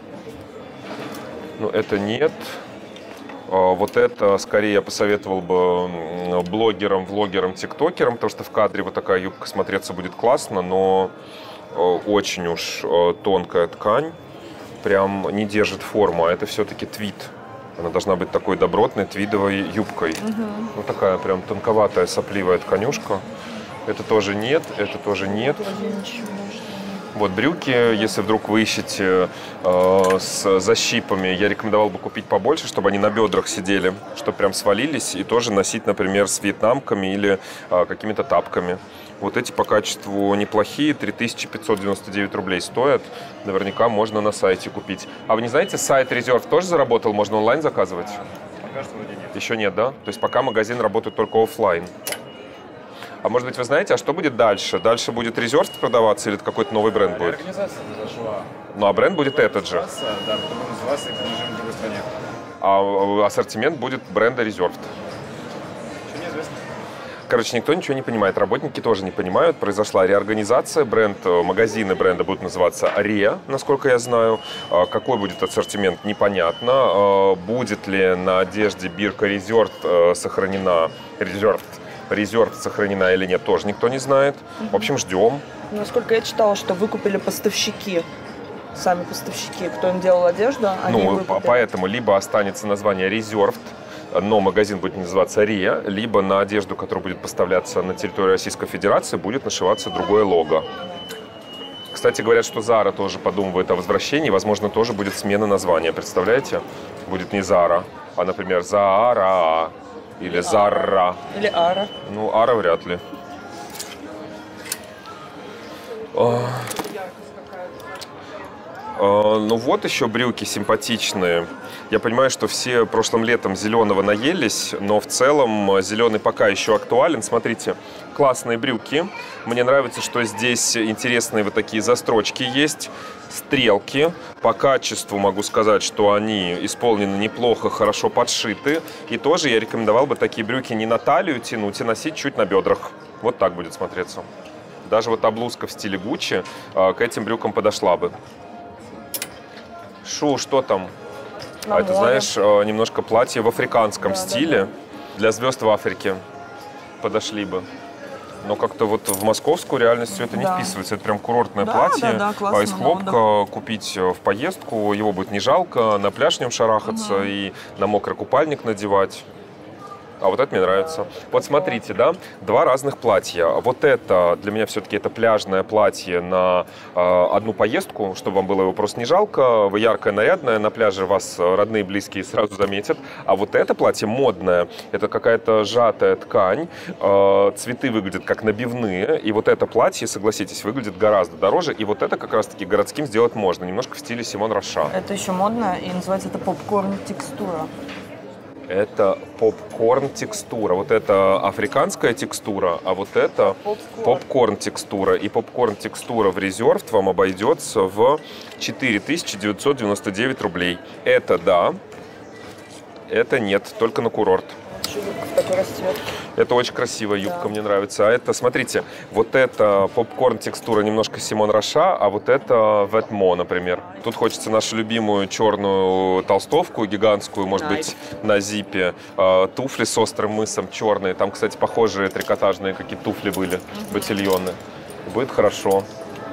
Но это нет. Вот это скорее я посоветовал бы блогерам, влогерам, тиктокерам, потому что в кадре вот такая юбка смотреться будет классно, но очень уж тонкая ткань. Прям не держит форму, а это все-таки твид. Она должна быть такой добротной твидовой юбкой. Вот такая прям тонковатая, сопливая тканюшка. Это тоже нет, это тоже нет. Вот брюки, если вдруг вы ищете с защипами, я рекомендовал бы купить побольше, чтобы они на бедрах сидели, чтобы прям свалились, и тоже носить, например, с вьетнамками или какими-то тапками. Вот эти по качеству неплохие, 3599 рублей стоят. Наверняка можно на сайте купить. А вы не знаете, сайт Reserved тоже заработал? Можно онлайн заказывать? Пока что вроде нет. Еще нет, да? То есть пока магазин работает только офлайн. А может быть, вы знаете, а что будет дальше? Дальше будет Reserved продаваться или это какой-то новый бренд будет? Организация произошла. Ну, а бренд будет этот же? Да, потом он назывался и принадлежит в другой стране. А ассортимент будет бренда Reserved. Еще неизвестно. Короче, никто ничего не понимает, работники тоже не понимают. Произошла реорганизация, магазины бренда будут называться Ре, насколько я знаю. Какой будет ассортимент, непонятно. Будет ли на одежде бирка Reserved сохранена, Reserved сохранена или нет, тоже никто не знает. В общем, ждем. Насколько я читала, что выкупили поставщики. Сами поставщики, кто им делал одежду, они выкупили. Поэтому либо останется название Reserved, но магазин будет называться Ре, либо на одежду, которая будет поставляться на территорию Российской Федерации, будет нашиваться другое лого. Кстати, говорят, что Zara тоже подумывает о возвращении, возможно, тоже будет смена названия, представляете? Будет не Zara, а, например, Zara или Zara. Или Ара. Ну, Ара вряд ли. Ну вот еще брюки симпатичные. Я понимаю, что все прошлым летом зеленого наелись, но в целом зеленый пока еще актуален. Смотрите, классные брюки. Мне нравится, что здесь интересные вот такие застрочки есть, стрелки. По качеству могу сказать, что они исполнены неплохо, хорошо подшиты. И тоже я рекомендовал бы такие брюки не на талию тянуть, и носить чуть на бедрах. Вот так будет смотреться. Даже вот та блузка в стиле Gucci к этим брюкам подошла бы. Шу, что там? Это, знаешь, немножко платье в африканском стиле. Для звезд в Африке подошли бы. Но как-то вот в московскую реальность все это не вписывается. Это прям курортное платье. Из хлопка купить в поездку. Его будет не жалко. На пляж в нем шарахаться и на мокрый купальник надевать. А вот это мне нравится. Вот смотрите, да, два разных платья. Вот это, для меня все-таки это пляжное платье на одну поездку, чтобы вам было его просто не жалко. Вы яркое, нарядное, на пляже вас родные и близкие сразу заметят. А вот это платье модное, это какая-то сжатая ткань, цветы выглядят как набивные. И вот это платье, согласитесь, выглядит гораздо дороже. И вот это как раз-таки городским сделать можно, немножко в стиле Симон Роша. Это еще модно, и называется это попкорн-текстура. Это попкорн текстура. Вот это африканская текстура, а вот это попкорн текстура. И попкорн текстура в Reserved вам обойдется в 4999 рублей. Это да, это нет, только на курорт. Такой расцвет. Это очень красивая юбка, мне нравится. А это, смотрите, вот это попкорн текстура немножко Симон Роша, а вот это Ветмо, например. Тут хочется нашу любимую черную толстовку гигантскую, может быть, на зипе. Туфли с острым мысом черные. Там, кстати, похожие трикотажные какие туфли были, ботильоны. Будет хорошо.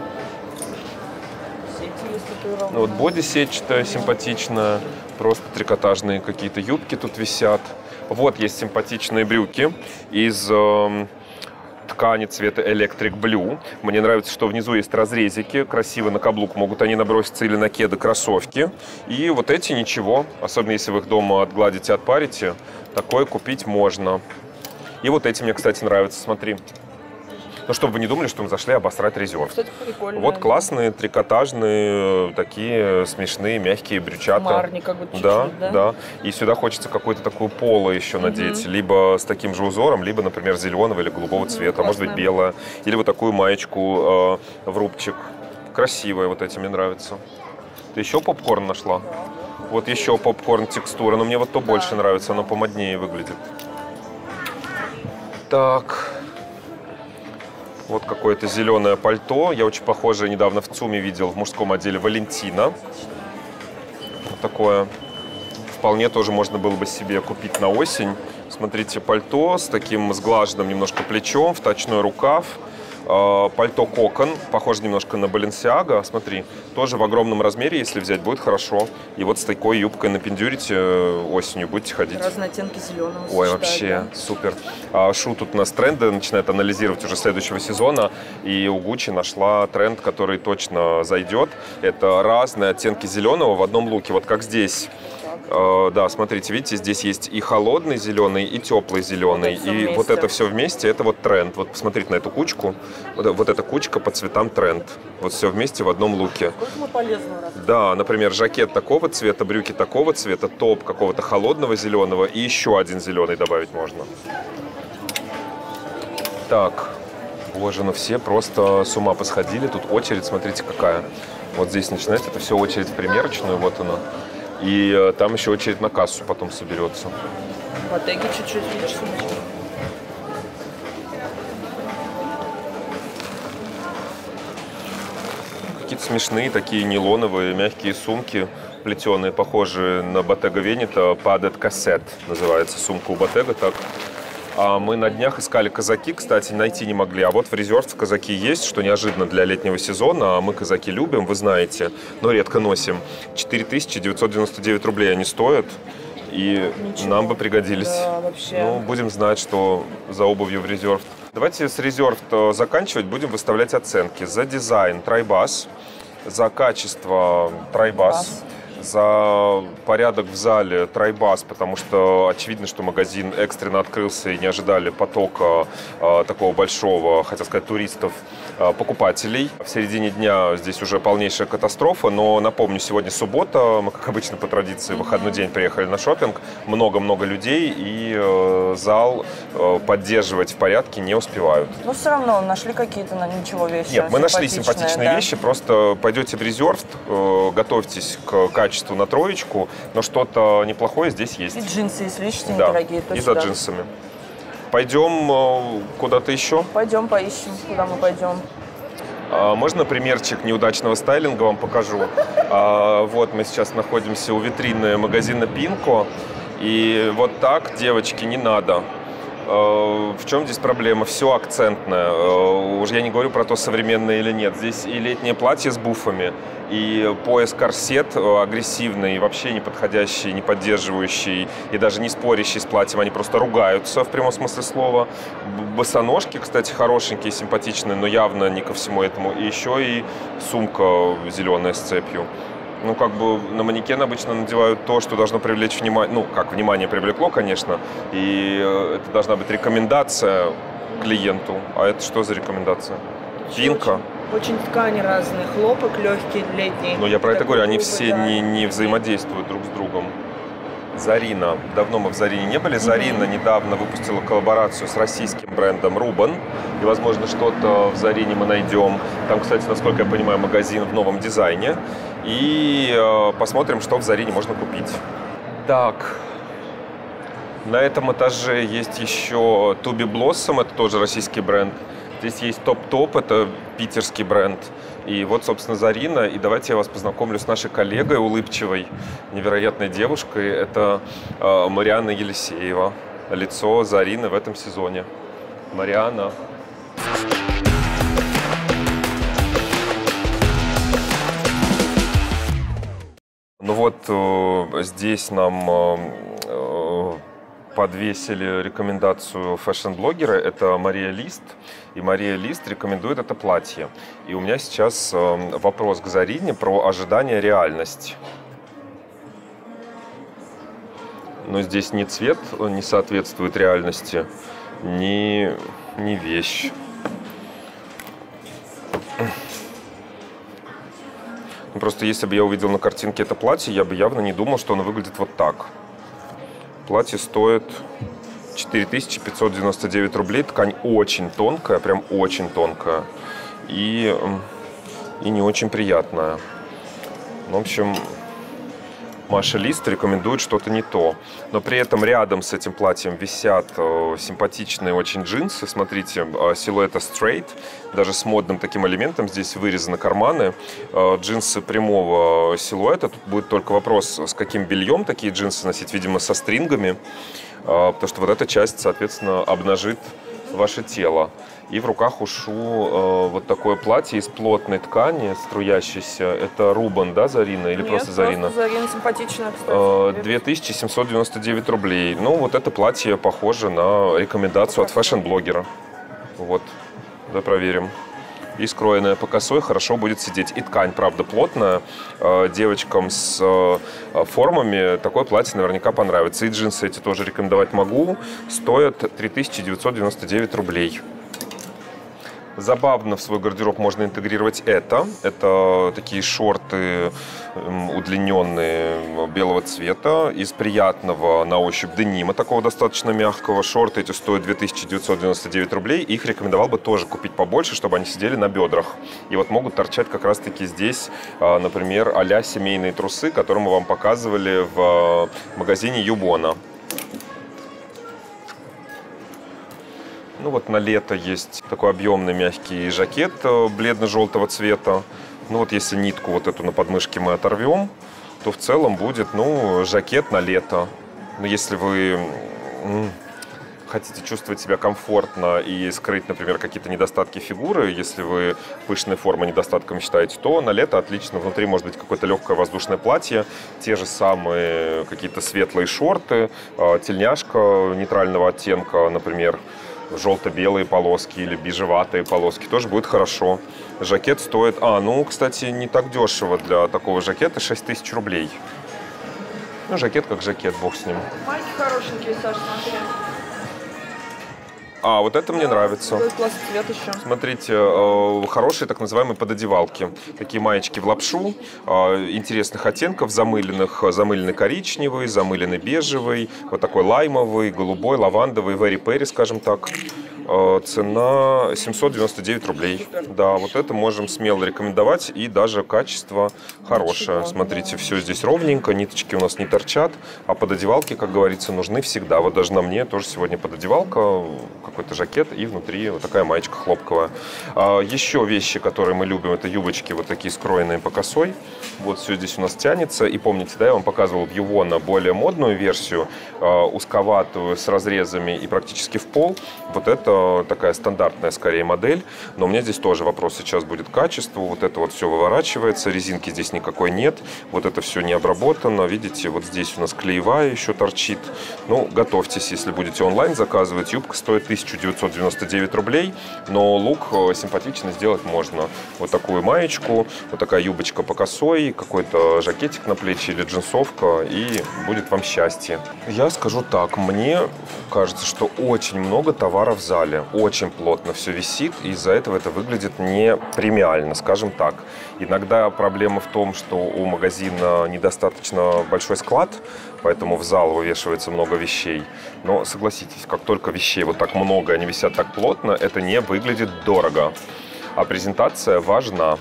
Ну, вот боди сетчатая, симпатичная. Просто трикотажные какие-то юбки тут висят. Вот есть симпатичные брюки из ткани цвета Electric Blue. Мне нравится, что внизу есть разрезики. Красиво на каблук могут они наброситься или на кеды, кроссовки. И вот эти ничего. Особенно если вы их дома отгладите, отпарите. Такое купить можно. И вот эти мне, кстати, нравятся. Смотри. Ну, чтобы вы не думали, что мы зашли обосрать Reserved. Кстати, прикольно. Вот классные, трикотажные, такие смешные, мягкие брючата. Марни как бы чуть-чуть, да? Да. И сюда хочется какое-то такое поло еще надеть. Либо с таким же узором, либо, например, зеленого или голубого цвета. Может быть, белое. Или вот такую маечку в рубчик. Красивая вот эти, мне нравится. Ты еще попкорн нашла? Вот еще попкорн текстура. Но мне вот то больше нравится, оно помоднее выглядит. Так... Вот какое-то зеленое пальто. Я очень похожее недавно в ЦУМе видел в мужском отделе Валентина. Вот такое. Вполне тоже можно было бы себе купить на осень. Смотрите, пальто с таким сглаженным немножко плечом, вточной рукав. Пальто кокон, похоже немножко на Balenciaga. Смотри, тоже в огромном размере, если взять, будет хорошо. И вот с такой юбкой напендюрите осенью будете ходить. Разные оттенки зеленого. Ой, вообще, да? Супер. Шу тут у нас тренды начинает анализировать уже следующего сезона. И у Gucci нашла тренд, который точно зайдет. Это разные оттенки зеленого в одном луке. Вот как здесь. Да, смотрите, видите, здесь есть и холодный зеленый, и теплый зеленый. И вот это все вместе, это вот тренд. Вот посмотрите на эту кучку. Вот эта кучка по цветам тренд. Вот все вместе в одном луке. Да, например, жакет такого цвета, брюки такого цвета, топ какого-то холодного зеленого и еще один зеленый добавить можно. Так, боже, ну все просто с ума посходили. Тут очередь, смотрите, какая. Вот здесь начинается, это все очередь в примерочную, вот она. И там еще очередь на кассу потом соберется. Ботеги чуть-чуть, видишь, сумочки. Какие-то смешные такие нейлоновые мягкие сумки плетеные, похожие на Bottega Veneta. Padded Cassette называется сумка у Bottega так. А мы на днях искали казаки, кстати, найти не могли. А вот в Reserved казаки есть, что неожиданно для летнего сезона. А мы казаки любим, вы знаете, но редко носим. 4999 рублей они стоят. И нам бы пригодились. Да, вообще. Ну, будем знать, что за обувью в Reserved. Давайте с Reserved заканчивать. Будем выставлять оценки. За дизайн Трайбас, за качество Трайбас, за порядок в зале Трайбас, потому что очевидно, что магазин экстренно открылся и не ожидали потока такого большого, хотел сказать, туристов, покупателей. В середине дня здесь уже полнейшая катастрофа, но напомню, сегодня суббота, мы, как обычно, по традиции, в выходной день приехали на шопинг, много-много людей, и зал поддерживать в порядке не успевают. Но все равно нашли какие-то, ничего, вещи. Нет, мы нашли симпатичные вещи, просто пойдете в Reserved, готовьтесь к качеству на троечку, но что-то неплохое здесь есть. И джинсы, если ищете, да, недорогие. И за джинсами. Пойдем куда-то еще? Пойдем поищем, куда мы пойдем. Можно примерчик неудачного стайлинга вам покажу? Вот мы сейчас находимся у витрины магазина Пинко. И вот так, девочки, не надо. В чем здесь проблема? Все акцентное. Уже я не говорю про то, современное или нет. Здесь и летнее платье с буфами, и пояс-корсет агрессивный, вообще не подходящий, не поддерживающий, и даже не спорящий с платьем. Они просто ругаются в прямом смысле слова. Босоножки, кстати, хорошенькие, симпатичные, но явно не ко всему этому. И еще и сумка зеленая с цепью. Ну, как бы на манекен обычно надевают то, что должно привлечь внимание. Ну, как внимание привлекло, конечно. И это должна быть рекомендация клиенту. А это что за рекомендация? Пинко. Очень ткани разные. Хлопок легкий, летний. Ну, я про это говорю. Они все не взаимодействуют друг с другом. Зарина. Давно мы в Зарине не были. Зарина недавно выпустила коллаборацию с российским брендом Ruben. И, возможно, что-то в Зарине мы найдем. Там, кстати, насколько я понимаю, магазин в новом дизайне. И посмотрим, что в Зарине можно купить. Так, на этом этаже есть еще Tubi Blossom, это тоже российский бренд. Здесь есть Топ-Топ, это питерский бренд. И вот, собственно, Зарина. И давайте я вас познакомлю с нашей коллегой улыбчивой, невероятной девушкой. Это Марианна Елисеева, лицо Зарины в этом сезоне. Марианна. Ну вот здесь нам подвесили рекомендацию фэшн-блогера. Это Мария Лист. И Мария Лист рекомендует это платье. И у меня сейчас вопрос к Зарине про ожидание реальность. Но здесь ни цвет не соответствует реальности, ни вещь. Просто если бы я увидел на картинке это платье, я бы явно не думал, что оно выглядит вот так. Платье стоит 4599 рублей. Ткань очень тонкая, прям очень тонкая. И не очень приятная. В общем, Маша Лист рекомендует что-то не то. Но при этом рядом с этим платьем висят симпатичные очень джинсы. Смотрите, силуэта straight, даже с модным таким элементом. Здесь вырезаны карманы. Джинсы прямого силуэта. Тут будет только вопрос, с каким бельем такие джинсы носить. Видимо, со стрингами. Потому что вот эта часть, соответственно, обнажит ваше тело. И в руках ушу вот такое платье из плотной ткани, струящейся. Это Ruben, да, Зарина? Или Нет, просто Зарина? Зарина симпатичная, кстати. 2799 рублей. Ну, вот это платье похоже на рекомендацию от фэшн-блогера. Вот. Да, проверим. И скроенная по косой хорошо будет сидеть. И ткань, правда, плотная. Девочкам с формами такое платье наверняка понравится. И джинсы эти тоже рекомендовать могу. Стоят 3999 рублей. Забавно в свой гардероб можно интегрировать это. Это такие шорты удлиненные белого цвета из приятного на ощупь денима, такого достаточно мягкого. Шорты эти стоят 2999 рублей. Их рекомендовал бы тоже купить побольше, чтобы они сидели на бедрах. И вот могут торчать как раз-таки здесь, например, а-ля семейные трусы, которые мы вам показывали в магазине Юбона. Ну вот на лето есть такой объемный мягкий жакет бледно-желтого цвета. Ну вот если нитку вот эту на подмышке мы оторвем, то в целом будет, ну, жакет на лето. Но если вы хотите чувствовать себя комфортно и скрыть, например, какие-то недостатки фигуры, если вы пышные формы недостатками считаете, то на лето отлично. Внутри может быть какое-то легкое воздушное платье, те же самые какие-то светлые шорты, тельняшка нейтрального оттенка, например, желто-белые полоски или бежеватые полоски, тоже будет хорошо. Жакет стоит... ну, кстати, не так дешево для такого жакета, 6000 рублей. Ну, жакет как жакет, бог с ним. Майки хорошенькие, Саш, смотри. Вот это мне нравится. Классный цвет еще. Смотрите, хорошие так называемые пододевалки. Такие маечки в лапшу, интересных оттенков, замыленных. Замыленный коричневый, замыленный бежевый, вот такой лаймовый, голубой, лавандовый, very perry, скажем так. Цена 799 рублей. Да, вот это можем смело рекомендовать. И даже качество хорошее. Смотрите, все здесь ровненько, ниточки у нас не торчат. А пододевалки, как говорится, нужны всегда. Вот даже на мне тоже сегодня пододевалка, какой-то жакет и внутри вот такая маечка хлопковая. Еще вещи, которые мы любим, это юбочки вот такие скроенные по косой. Вот все здесь у нас тянется. И помните, да, я вам показывал в Ювона более модную версию, узковатую, с разрезами и практически в пол. Вот это такая стандартная скорее модель, но у меня здесь тоже вопрос сейчас будет к качеству. Вот это вот все выворачивается, резинки здесь никакой нет, вот это все не обработано, видите, вот здесь у нас клеевая еще торчит. Ну, готовьтесь, если будете онлайн заказывать, юбка стоит 1999 рублей, но лук симпатично сделать можно. Вот такую маечку, вот такая юбочка по косой, какой-то жакетик на плечи или джинсовка, и будет вам счастье. Я скажу так, мне кажется, что очень много товара в зале. Очень плотно все висит, и из-за этого это выглядит не премиально, скажем так. Иногда проблема в том, что у магазина недостаточно большой склад, поэтому в зал вывешивается много вещей. Но согласитесь, как только вещей вот так много, они висят так плотно, это не выглядит дорого. А презентация важна.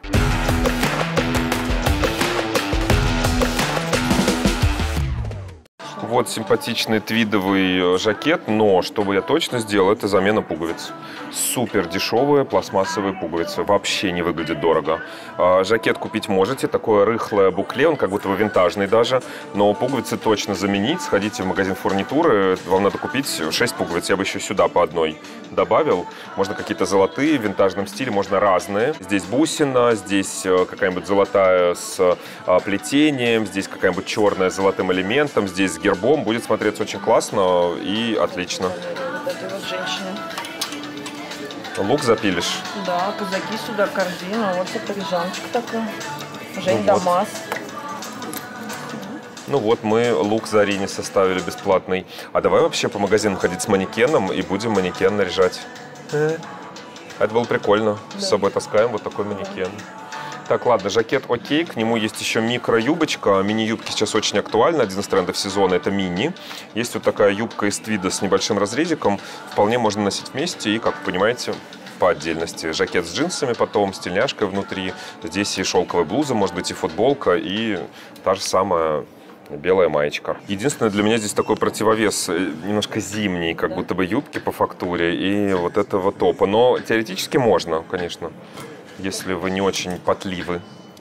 Вот симпатичный твидовый жакет, но что бы я точно сделал, это замена пуговиц. Супер дешевые пластмассовые пуговицы, вообще не выглядит дорого. Жакет купить можете, такое рыхлое букле, он как будто бы винтажный даже, но пуговицы точно заменить. Сходите в магазин фурнитуры, вам надо купить 6 пуговиц, я бы еще сюда по одной добавил. Можно какие-то золотые, в винтажном стиле, можно разные. Здесь бусина, здесь какая-нибудь золотая с плетением, здесь какая-нибудь черная с золотым элементом, здесь с гербом. Будет смотреться очень классно и отлично. Вот этой вот женщине. Лук запилишь? Да, казаки сюда, корзина. Вот это парижанчик такой. Жень Ну Дамас. Ну вот мы лук Зарине составили бесплатный. А давай вообще по магазинам ходить с манекеном и будем манекен наряжать. Это было прикольно. Да. С собой таскаем вот такой манекен. Так, ладно, жакет окей, к нему есть еще микро-юбочка. Мини-юбки сейчас очень актуальны, один из трендов сезона – это мини. Есть вот такая юбка из твида с небольшим разрезиком, вполне можно носить вместе и, как вы понимаете, по отдельности. Жакет с джинсами потом, с тельняшкой внутри. Здесь и шелковая блуза, может быть, и футболка, и та же самая белая маечка. Единственное, для меня здесь такой противовес, немножко зимний, как будто бы юбки по фактуре и вот этого топа. Но теоретически можно, конечно, если вы не очень потливы.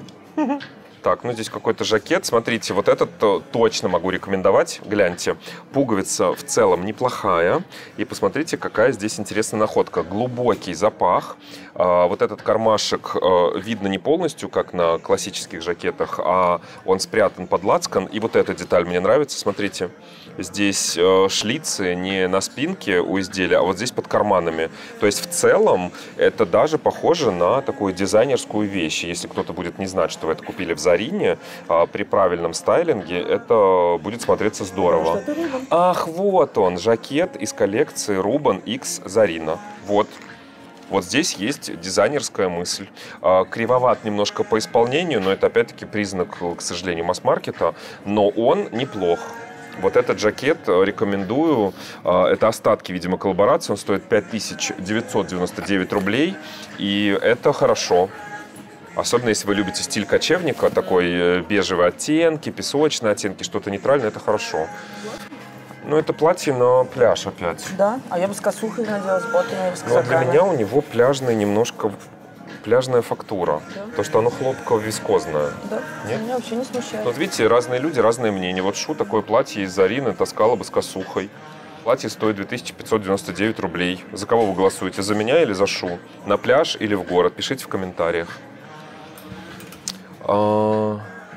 Так, ну здесь какой-то жакет. Смотрите, вот этот точно могу рекомендовать. Гляньте, пуговица в целом неплохая. И посмотрите, какая здесь интересная находка. Глубокий запах. Вот этот кармашек видно не полностью, как на классических жакетах, а он спрятан под лацкан. И вот эта деталь мне нравится. Смотрите, здесь шлицы не на спинке у изделия, а вот здесь под карманами. То есть в целом это даже похоже на такую дизайнерскую вещь. Если кто-то будет не знать, что вы это купили в Зарине, при правильном стайлинге это будет смотреться здорово. Ах, вот он, жакет из коллекции Ruban X Zarina. Вот. Вот здесь есть дизайнерская мысль. Кривоват немножко по исполнению, но это опять-таки признак, к сожалению, масс-маркета. Но он неплох. Вот этот жакет рекомендую. Это остатки, видимо, коллаборации. Он стоит 5999 рублей. И это хорошо. Особенно, если вы любите стиль кочевника, такой бежевые оттенки, песочные оттенки, что-то нейтральное, это хорошо. Ну, это платье на пляж опять. Да? А я бы с косухой надела, с ботами, с казаками. Но для меня у него пляжная немножко... Пляжная фактура. Да. То, что оно хлопково-вискозное. Да, нет? Меня вообще не смущает. Вот видите, разные люди, разные мнения. Вот Шу такое платье из Зарины таскала бы с косухой. Платье стоит 2599 рублей. За кого вы голосуете? За меня или за Шу? На пляж или в город? Пишите в комментариях. Ну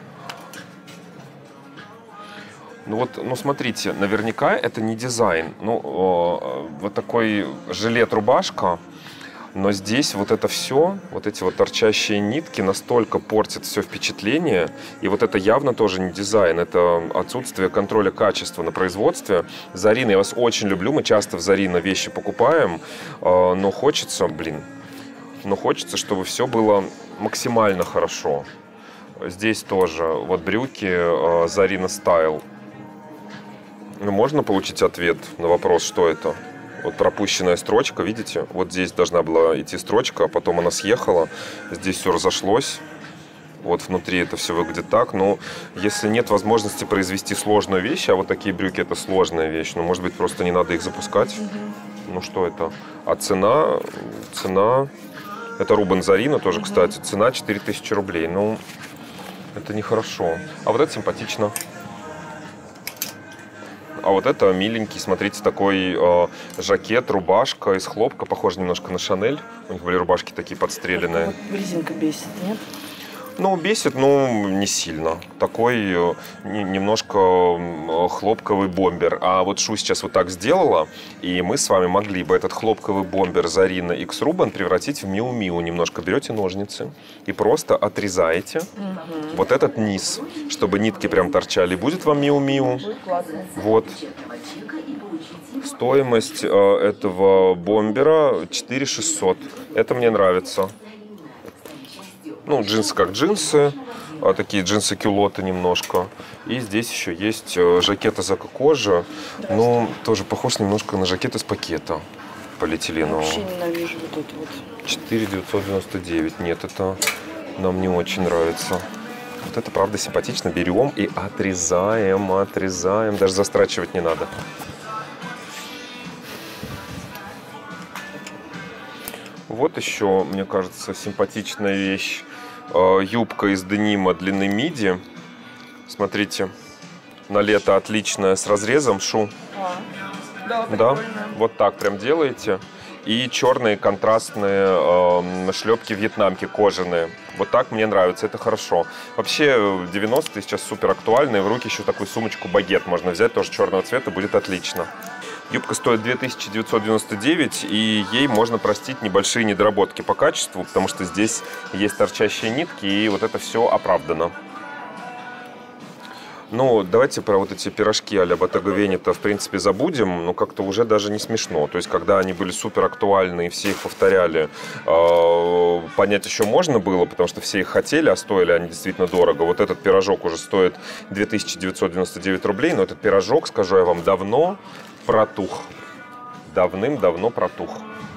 вот, ну смотрите, наверняка это не дизайн. Ну, вот такой жилет-рубашка, но здесь вот это все, вот эти вот торчащие нитки настолько портят все впечатление. И вот это явно тоже не дизайн, это отсутствие контроля качества на производстве. Зарина, я вас очень люблю, мы часто в Зарина вещи покупаем, но хочется, но хочется, чтобы все было максимально хорошо. Здесь тоже вот брюки Zarina Style. Можно получить ответ на вопрос, что это? Вот пропущенная строчка, видите? Вот здесь должна была идти строчка, а потом она съехала. Здесь все разошлось. Вот внутри это все выглядит так. Но если нет возможности произвести сложную вещь, а вот такие брюки это сложная вещь, ну, может быть, просто не надо их запускать. Ну, что это? А цена... Это Ruban Zarina тоже, кстати. Цена 4000 рублей. Ну... Это нехорошо. А вот это симпатично. А вот это миленький, смотрите, такой жакет, рубашка из хлопка. Похож немножко на Шанель. У них были рубашки такие подстреленные. Вот резинка бесит, нет? Ну, бесит, но не сильно. Такой немножко хлопковый бомбер. А вот Шу сейчас вот так сделала, и мы с вами могли бы этот хлопковый бомбер Zarina X Ruban превратить в миу-миу. Немножко берете ножницы и просто отрезаете вот этот низ, чтобы нитки прям торчали. Будет вам миу-миу. Вот. Стоимость этого бомбера 4600. Это мне нравится. Ну, джинсы как джинсы. такие джинсы-кюлоты немножко. И здесь еще есть жакет из эко-кожи. Ну, тоже похож немножко на жакет из пакета полиэтиленового. Вообще ненавижу вот это вот. 4,999. Нет, это нам не очень нравится. Вот это, правда, симпатично. Берем и отрезаем, отрезаем. Даже застрачивать не надо. Вот еще, мне кажется, симпатичная вещь. Юбка из денима длины миди. Смотрите, на лето отличная, с разрезом шу. Да, вот так прям делаете. И черные контрастные шлепки вьетнамки кожаные. Вот так мне нравится, это хорошо. Вообще 90-е сейчас супер актуальны. В руки еще такую сумочку багет можно взять, тоже черного цвета, будет отлично. Юбка стоит 2999, и ей можно простить небольшие недоработки по качеству, потому что здесь есть торчащие нитки, и вот это все оправдано. Ну, давайте про вот эти пирожки а-ля Bottega Veneta, в принципе, забудем, но как-то уже даже не смешно. То есть, когда они были супер актуальны и все их повторяли, понять еще можно было, потому что все их хотели, а стоили они действительно дорого. Вот этот пирожок уже стоит 2999 рублей, но этот пирожок, скажу я вам, давно протух. Давным-давно протух.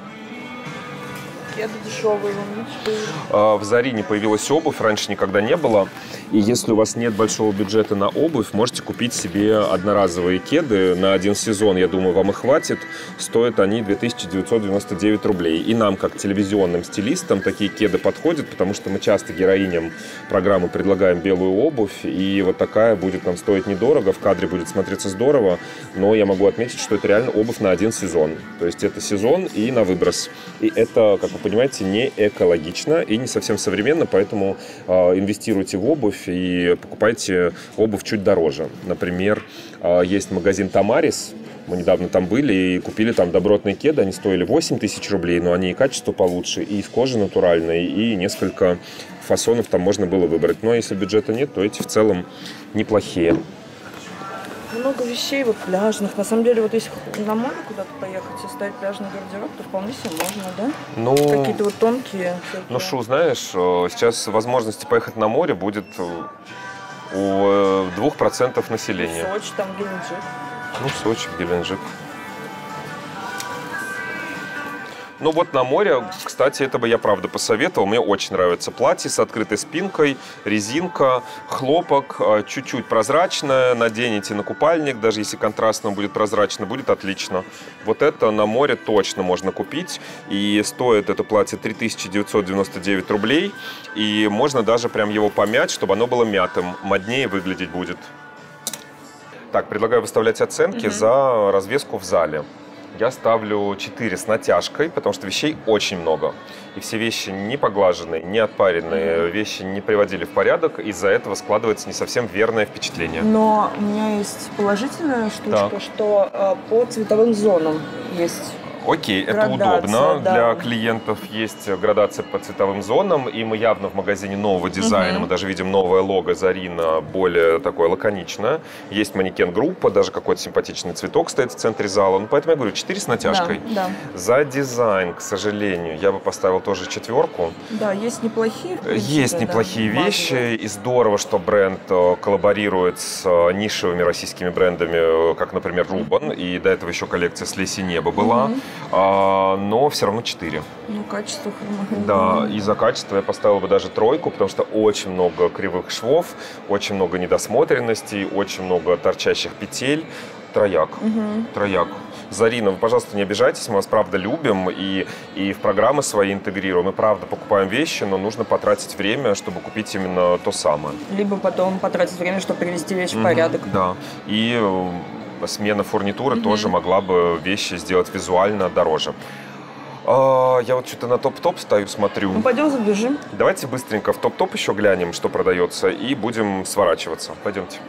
Кеды дешевые, в Зарине появилась обувь, раньше никогда не было. И если у вас нет большого бюджета на обувь, можете купить себе одноразовые кеды на один сезон. Я думаю, вам и хватит. Стоят они 2999 рублей. И нам, как телевизионным стилистам, такие кеды подходят, потому что мы часто героиням программы предлагаем белую обувь. И вот такая будет нам стоить недорого, в кадре будет смотреться здорово. Но я могу отметить, что это реально обувь на один сезон. То есть это сезон и на выброс. И это, как вы понимаете, не экологично и не совсем современно, поэтому инвестируйте в обувь и покупайте обувь чуть дороже. Например, есть магазин Тамарис, мы недавно там были и купили там добротные кеды, они стоили 8 тысяч рублей, но они и качество получше, и из кожи натуральной, и несколько фасонов там можно было выбрать. Но если бюджета нет, то эти в целом неплохие. Много вещей вот пляжных. На самом деле, вот если на море куда-то поехать и ставить пляжный гардероб, то вполне себе можно, да? Ну, какие-то вот тонкие. Ну, Шу, знаешь, сейчас возможности поехать на море будет у 2% населения. В Сочи, там Геленджик. Ну, в Сочи, Геленджик. Ну вот на море, кстати, это бы я правда посоветовал. Мне очень нравится платье с открытой спинкой, резинка, хлопок, чуть-чуть прозрачное. Наденете на купальник, даже если контрастно будет прозрачно, будет отлично. Вот это на море точно можно купить. И стоит это платье 3999 рублей. И можно даже прям его помять, чтобы оно было мятым. Моднее выглядеть будет. Так, предлагаю выставлять оценки за развеску в зале. Я ставлю 4 с натяжкой, потому что вещей очень много. И все вещи не поглаженные, не отпаренные, вещи не приводили в порядок. Из-за этого складывается не совсем верное впечатление. Но у меня есть положительная штучка, что по цветовым зонам есть. Окей, это удобно. Да. Для клиентов есть градация по цветовым зонам, и мы явно в магазине нового дизайна, мы даже видим новое лого Зарина, более такое лаконичное. Есть манекен-группа, даже какой-то симпатичный цветок стоит в центре зала. Ну, поэтому я говорю, 4 с натяжкой. Да. За дизайн, к сожалению, я бы поставил тоже 4. Да, есть неплохие. Есть неплохие вещи, и здорово, что бренд коллаборирует с нишевыми российскими брендами, как, например, Рубан, и до этого еще коллекция с Леси Небо была. Но все равно 4. Ну, качество. Да, и за качество я поставил бы даже 3, потому что очень много кривых швов, очень много недосмотренностей, очень много торчащих петель. Трояк. Трояк. Зарина, вы, пожалуйста, не обижайтесь, мы вас правда любим и в программы свои интегрируем. Мы правда покупаем вещи, но нужно потратить время, чтобы купить именно то самое. Либо потом потратить время, чтобы привести вещь в порядок. Да. И смена фурнитуры тоже могла бы вещи сделать визуально дороже. Я вот что-то на топ-топ стою, смотрю. Ну, пойдем забежим. Давайте быстренько в топ-топ еще глянем, что продается, и будем сворачиваться. Пойдемте.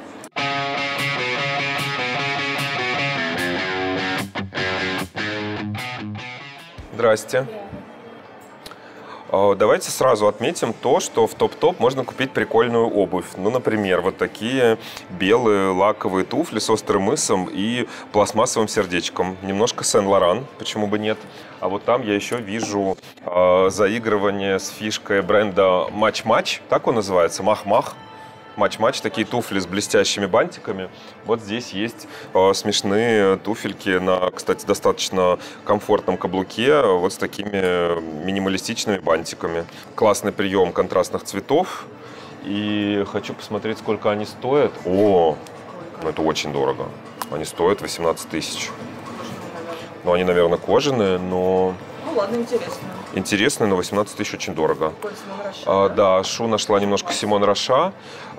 Здрасте. Давайте сразу отметим то, что в топ-топ можно купить прикольную обувь. Ну, например, вот такие белые лаковые туфли с острым мысом и пластмассовым сердечком. Немножко Сен-Лоран, почему бы нет. А вот там я еще вижу заигрывание с фишкой бренда Матч-Матч. Так он называется? Мах-Мах. Матч-Матч, такие туфли с блестящими бантиками. Вот здесь есть смешные туфельки на, кстати, достаточно комфортном каблуке, вот с такими минималистичными бантиками. Классный прием контрастных цветов. И хочу посмотреть, сколько они стоят. О, ну это очень дорого. Они стоят 18 тысяч. Ну, они, наверное, кожаные, но... Ну ладно, интересно. Интересные, но 18 тысяч очень дорого. Да? Да, Шу нашла немножко Симон Роша.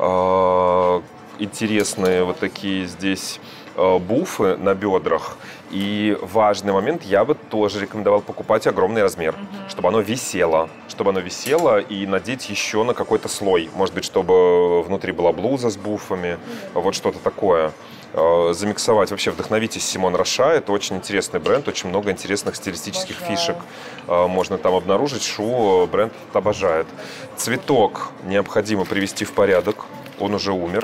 Интересные вот такие здесь буфы на бедрах. И важный момент, я бы тоже рекомендовал покупать огромный размер, чтобы оно висело. Чтобы оно висело и надеть еще на какой-то слой. Может быть, чтобы внутри была блуза с буфами, вот что-то такое. Замиксовать. Вообще вдохновитесь Симон Роша. Это очень интересный бренд, очень много интересных стилистических фишек можно там обнаружить. Шу бренд обожает. Цветок необходимо привести в порядок. Он уже умер.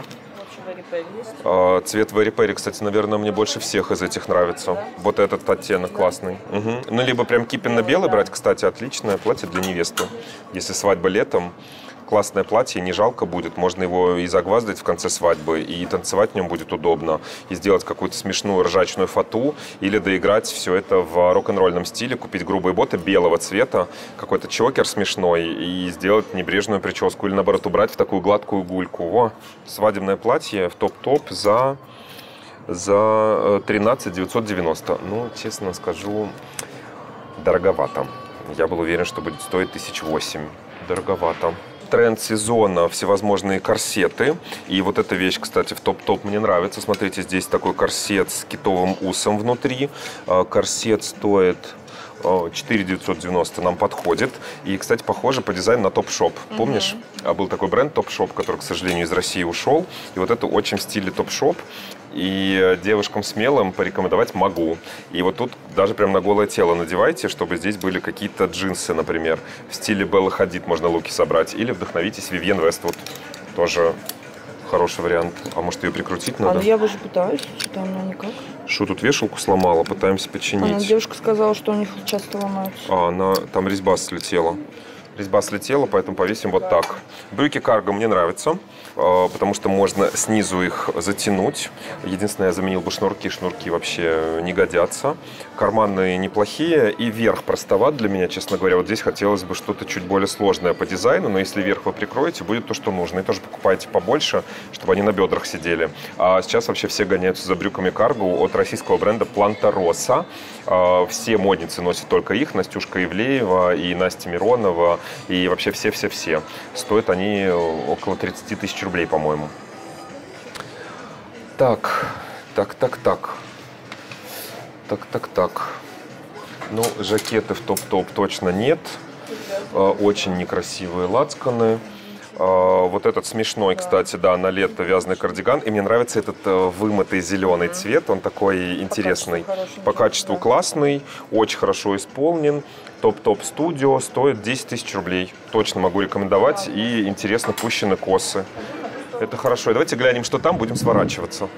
Цвет Very Perry, кстати, наверное, мне больше всех из этих нравится. Вот этот оттенок классный. Ну, либо прям кипенно-белый брать, кстати, отличное платье для невесты. Если свадьба летом, классное платье, не жалко будет. Можно его и загваздать в конце свадьбы, и танцевать в нем будет удобно. И сделать какую-то смешную ржачную фату, или доиграть все это в рок-н-ролльном стиле, купить грубые боты белого цвета, какой-то чокер смешной, и сделать небрежную прическу. Или, наоборот, убрать в такую гладкую гульку. О, свадебное платье в топ-топ за 13 990. Ну, честно скажу, дороговато. Я был уверен, что будет стоить 1008. Дороговато. Тренд сезона — всевозможные корсеты. И вот эта вещь, кстати, в топ-топ мне нравится. Смотрите, здесь такой корсет с китовым усом внутри. Корсет стоит 4990, нам подходит. И, кстати, похоже по дизайну на Топ-Шоп. Помнишь? Был такой бренд Топ-Шоп, который, к сожалению, из России ушел. И вот это очень в стиле Топ-Шоп. И девушкам смелым порекомендовать могу. И вот тут даже прям на голое тело надевайте, чтобы здесь были какие-то джинсы, например. В стиле Беллы Хадид можно луки собрать. Или вдохновитесь Вивьен Вествуд. Тоже хороший вариант. А может, ее прикрутить надо? А я уже пытаюсь, что-то она никак. Что, тут вешалку сломала? Пытаемся починить. Девушка сказала, что у них часто ломаются. Там резьба слетела. Резьба слетела, поэтому повесим вот так. Брюки карго мне нравятся, потому что можно снизу их затянуть. Единственное, я заменил бы шнурки. Шнурки вообще не годятся. Карманные неплохие. И верх простоват для меня, честно говоря. Вот здесь хотелось бы что-то чуть более сложное по дизайну, но если верх вы прикроете, будет то, что нужно. И тоже покупайте побольше, чтобы они на бедрах сидели. А сейчас вообще все гоняются за брюками карго от российского бренда Планта Росса. Все модницы носят только их. Настюшка Ивлеева и Настя Миронова. И вообще все-все-все. Стоят они около 30 тысяч рублей, по-моему. Так. Ну, жакеты в топ-топ точно нет. Очень некрасивые лацканы. Вот этот смешной, кстати, да, на лето вязаный кардиган. И мне нравится этот вымытый зеленый цвет. Он такой интересный. По качеству классный, очень хорошо исполнен. Топ-топ студио, стоит 10 тысяч рублей. Точно могу рекомендовать. И интересно пущены косы. Это хорошо. И давайте глянем, что там, будем сворачиваться.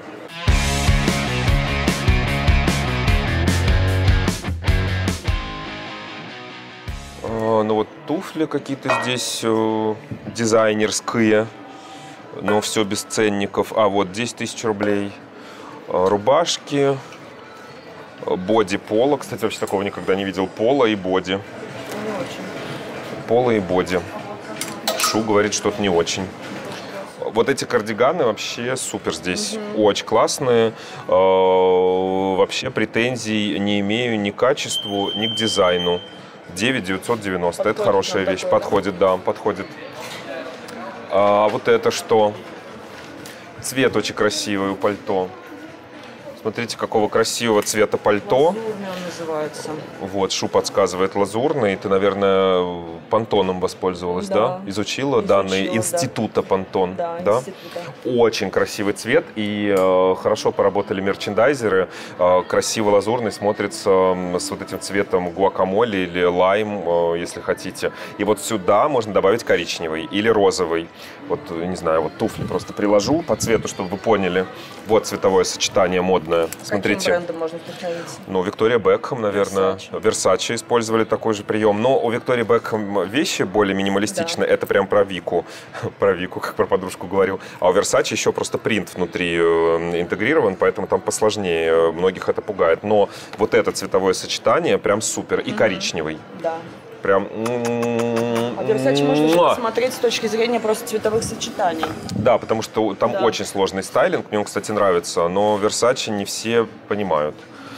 Ну вот туфли какие-то здесь дизайнерские, но все без ценников. А вот 10 тысяч рублей. Рубашки, боди пола. Кстати, вообще такого никогда не видел. Пола и боди. Не очень. Пола и боди. Шу говорит, что-то не очень. Вот эти кардиганы вообще супер здесь. Очень классные. Вообще претензий не имею ни к качеству, ни к дизайну. 9,990. Подходит, это хорошая вещь. Такое. Подходит, да, подходит. А вот это что? Цвет очень красивый у пальто. Смотрите, какого красивого цвета пальто. Лазурный он называется. Вот, Шу подсказывает лазурный. Ты, наверное, понтоном воспользовалась, да? Изучила данные института Пантон. Да, да? института. Очень красивый цвет. И хорошо поработали мерчендайзеры. Красиво лазурный смотрится с вот этим цветом гуакамоле или лайм, если хотите. И вот сюда можно добавить коричневый или розовый. Вот, не знаю, вот туфли просто приложу по цвету, чтобы вы поняли. Вот цветовое сочетание модное. Смотрите. Каким брендом можно вдохновиться? Ну, Виктория Бекхэм, наверное. Versace использовали такой же прием. Но у Виктории Бекхэм вещи более минималистичные. Да. Это прям про Вику. Про Вику, как про подружку говорю. А у Versace еще просто принт внутри интегрирован, поэтому там посложнее. Многих это пугает. Но вот это цветовое сочетание прям супер. И коричневый. Да. Прям... А Versace можно еще посмотреть с точки зрения просто цветовых сочетаний. Да, потому что там очень сложный стайлинг. Мне он, кстати, нравится. Но Versace не все понимают.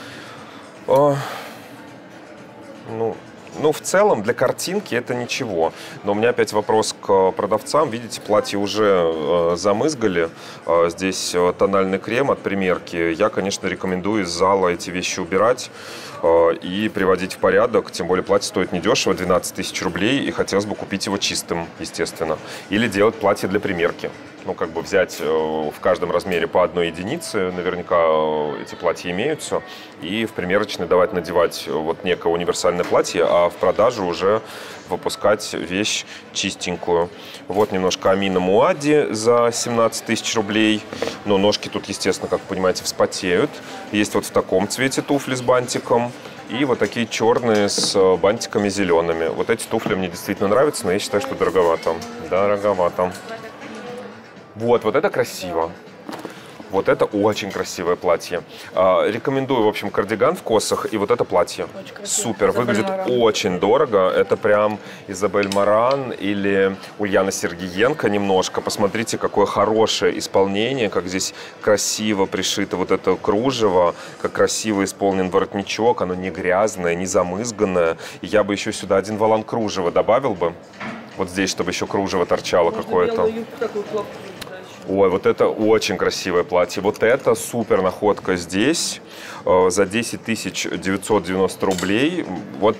Ну, в целом, для картинки это ничего. Но у меня опять вопрос к продавцам. Видите, платье уже замызгали. Здесь тональный крем от примерки. Я, конечно, рекомендую из зала эти вещи убирать и приводить в порядок. Тем более платье стоит недешево, 12 тысяч рублей. И хотелось бы купить его чистым, естественно. Или делать платье для примерки. Ну, как бы взять в каждом размере по одной единице. Наверняка эти платья имеются. И в примерочной давать надевать вот некое универсальное платье, а в продажу уже выпускать вещь чистенькую. Вот немножко Амина Муадди за 17 тысяч рублей. Но ножки тут, естественно, как вы понимаете, вспотеют. Есть вот в таком цвете туфли с бантиком. И вот такие черные с бантиками зелеными. Вот эти туфли мне действительно нравятся, но я считаю, что дороговато. Дороговато. Вот это красиво. Вот это очень красивое платье. Рекомендую, в общем, кардиган в косах и вот это платье. Супер, выглядит очень дорого. Это прям Изабель Маран или Ульяна Сергиенко немножко. Посмотрите, какое хорошее исполнение, как здесь красиво пришито вот это кружево, как красиво исполнен воротничок. Оно не грязное, не замызганное. И я бы еще сюда один волан кружева добавил бы. Вот здесь, чтобы еще кружево торчало какое-то. Ой, вот это очень красивое платье. Вот это супер находка здесь. За 10 990 рублей. Вот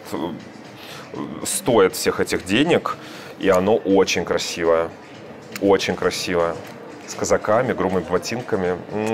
стоит всех этих денег. И оно очень красивое. Очень красивое. С казаками, грубыми ботинками.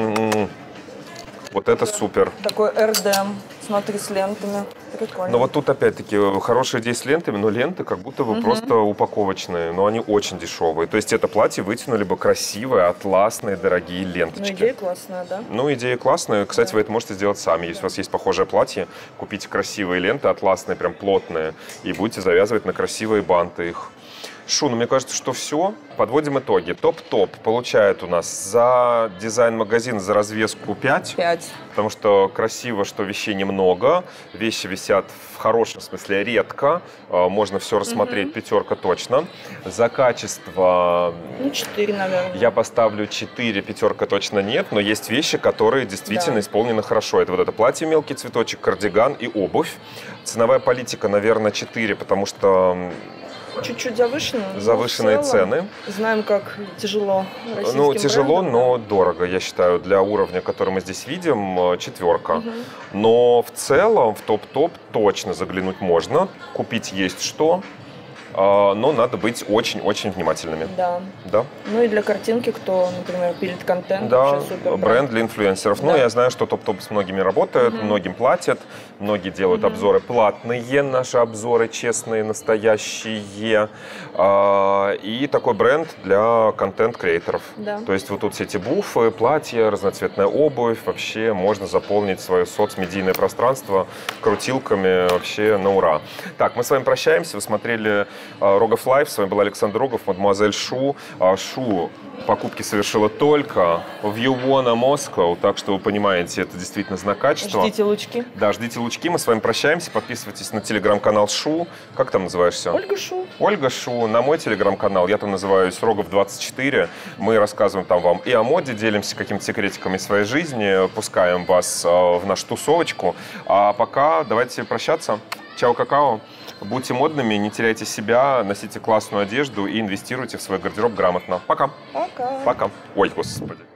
Вот это супер. Такой РДМ. Смотри, с лентами. Прикольно. Но вот тут опять-таки хорошая идея с лентами, но ленты как будто бы просто упаковочные, но они очень дешевые. То есть это платье вытянули бы красивые, атласные, дорогие ленточки. Ну, идея классная, да? Ну, идея классная. Кстати, вы это можете сделать сами. Если у вас есть похожее платье, купите красивые ленты, атласные, прям плотные, и будете завязывать на красивые банты их. Шу, ну мне кажется, что все. Подводим итоги. Топ-топ получает у нас за дизайн-магазин, за развеску 5. 5. Потому что красиво, что вещей немного. Вещи висят в хорошем смысле редко. Можно все рассмотреть. 5 точно. За качество... Ну, 4, наверное. Я поставлю 4, 5 точно нет. Но есть вещи, которые действительно исполнены хорошо. Это вот это платье, мелкий цветочек, кардиган и обувь. Ценовая политика, наверное, 4, потому что... Чуть-чуть завышенные. Завышенные цены. Знаем, как тяжело российским Ну, тяжело, брендам, но дорого, я считаю, для уровня, который мы здесь видим, 4. Но в целом в топ-топ точно заглянуть можно. Купить есть что. Но надо быть очень-очень внимательными. Да. Да. Ну и для картинки, кто, например, пилит контент. Да, бренд для инфлюенсеров. Да. Ну, я знаю, что топ-топ с многими работает, многим платят, многие делают обзоры платные, наши обзоры честные, настоящие. И такой бренд для контент-креаторов. Да. То есть вот тут все эти буфы, платья, разноцветная обувь. Вообще можно заполнить свое соцмедийное пространство крутилками вообще на ура. Так, мы с вами прощаемся. Вы смотрели Рогов Лайв. С вами был Александр Рогов, мадемуазель Шу. Шу покупки совершила только в YouWanna Moscow, так что вы понимаете, это действительно знак качества. Ждите лучки. Да, ждите лучки. Мы с вами прощаемся. Подписывайтесь на телеграм-канал Шу. Как там называешься? Ольга Шу. Ольга Шу. На мой телеграм-канал. Я там называюсь Рогов24. Мы рассказываем там вам и о моде, делимся какими-то секретиками своей жизни, пускаем вас в нашу тусовочку. А пока давайте прощаться. Чао, какао. Будьте модными, не теряйте себя, носите классную одежду и инвестируйте в свой гардероб грамотно. Пока. Пока. Пока. Ой, господи.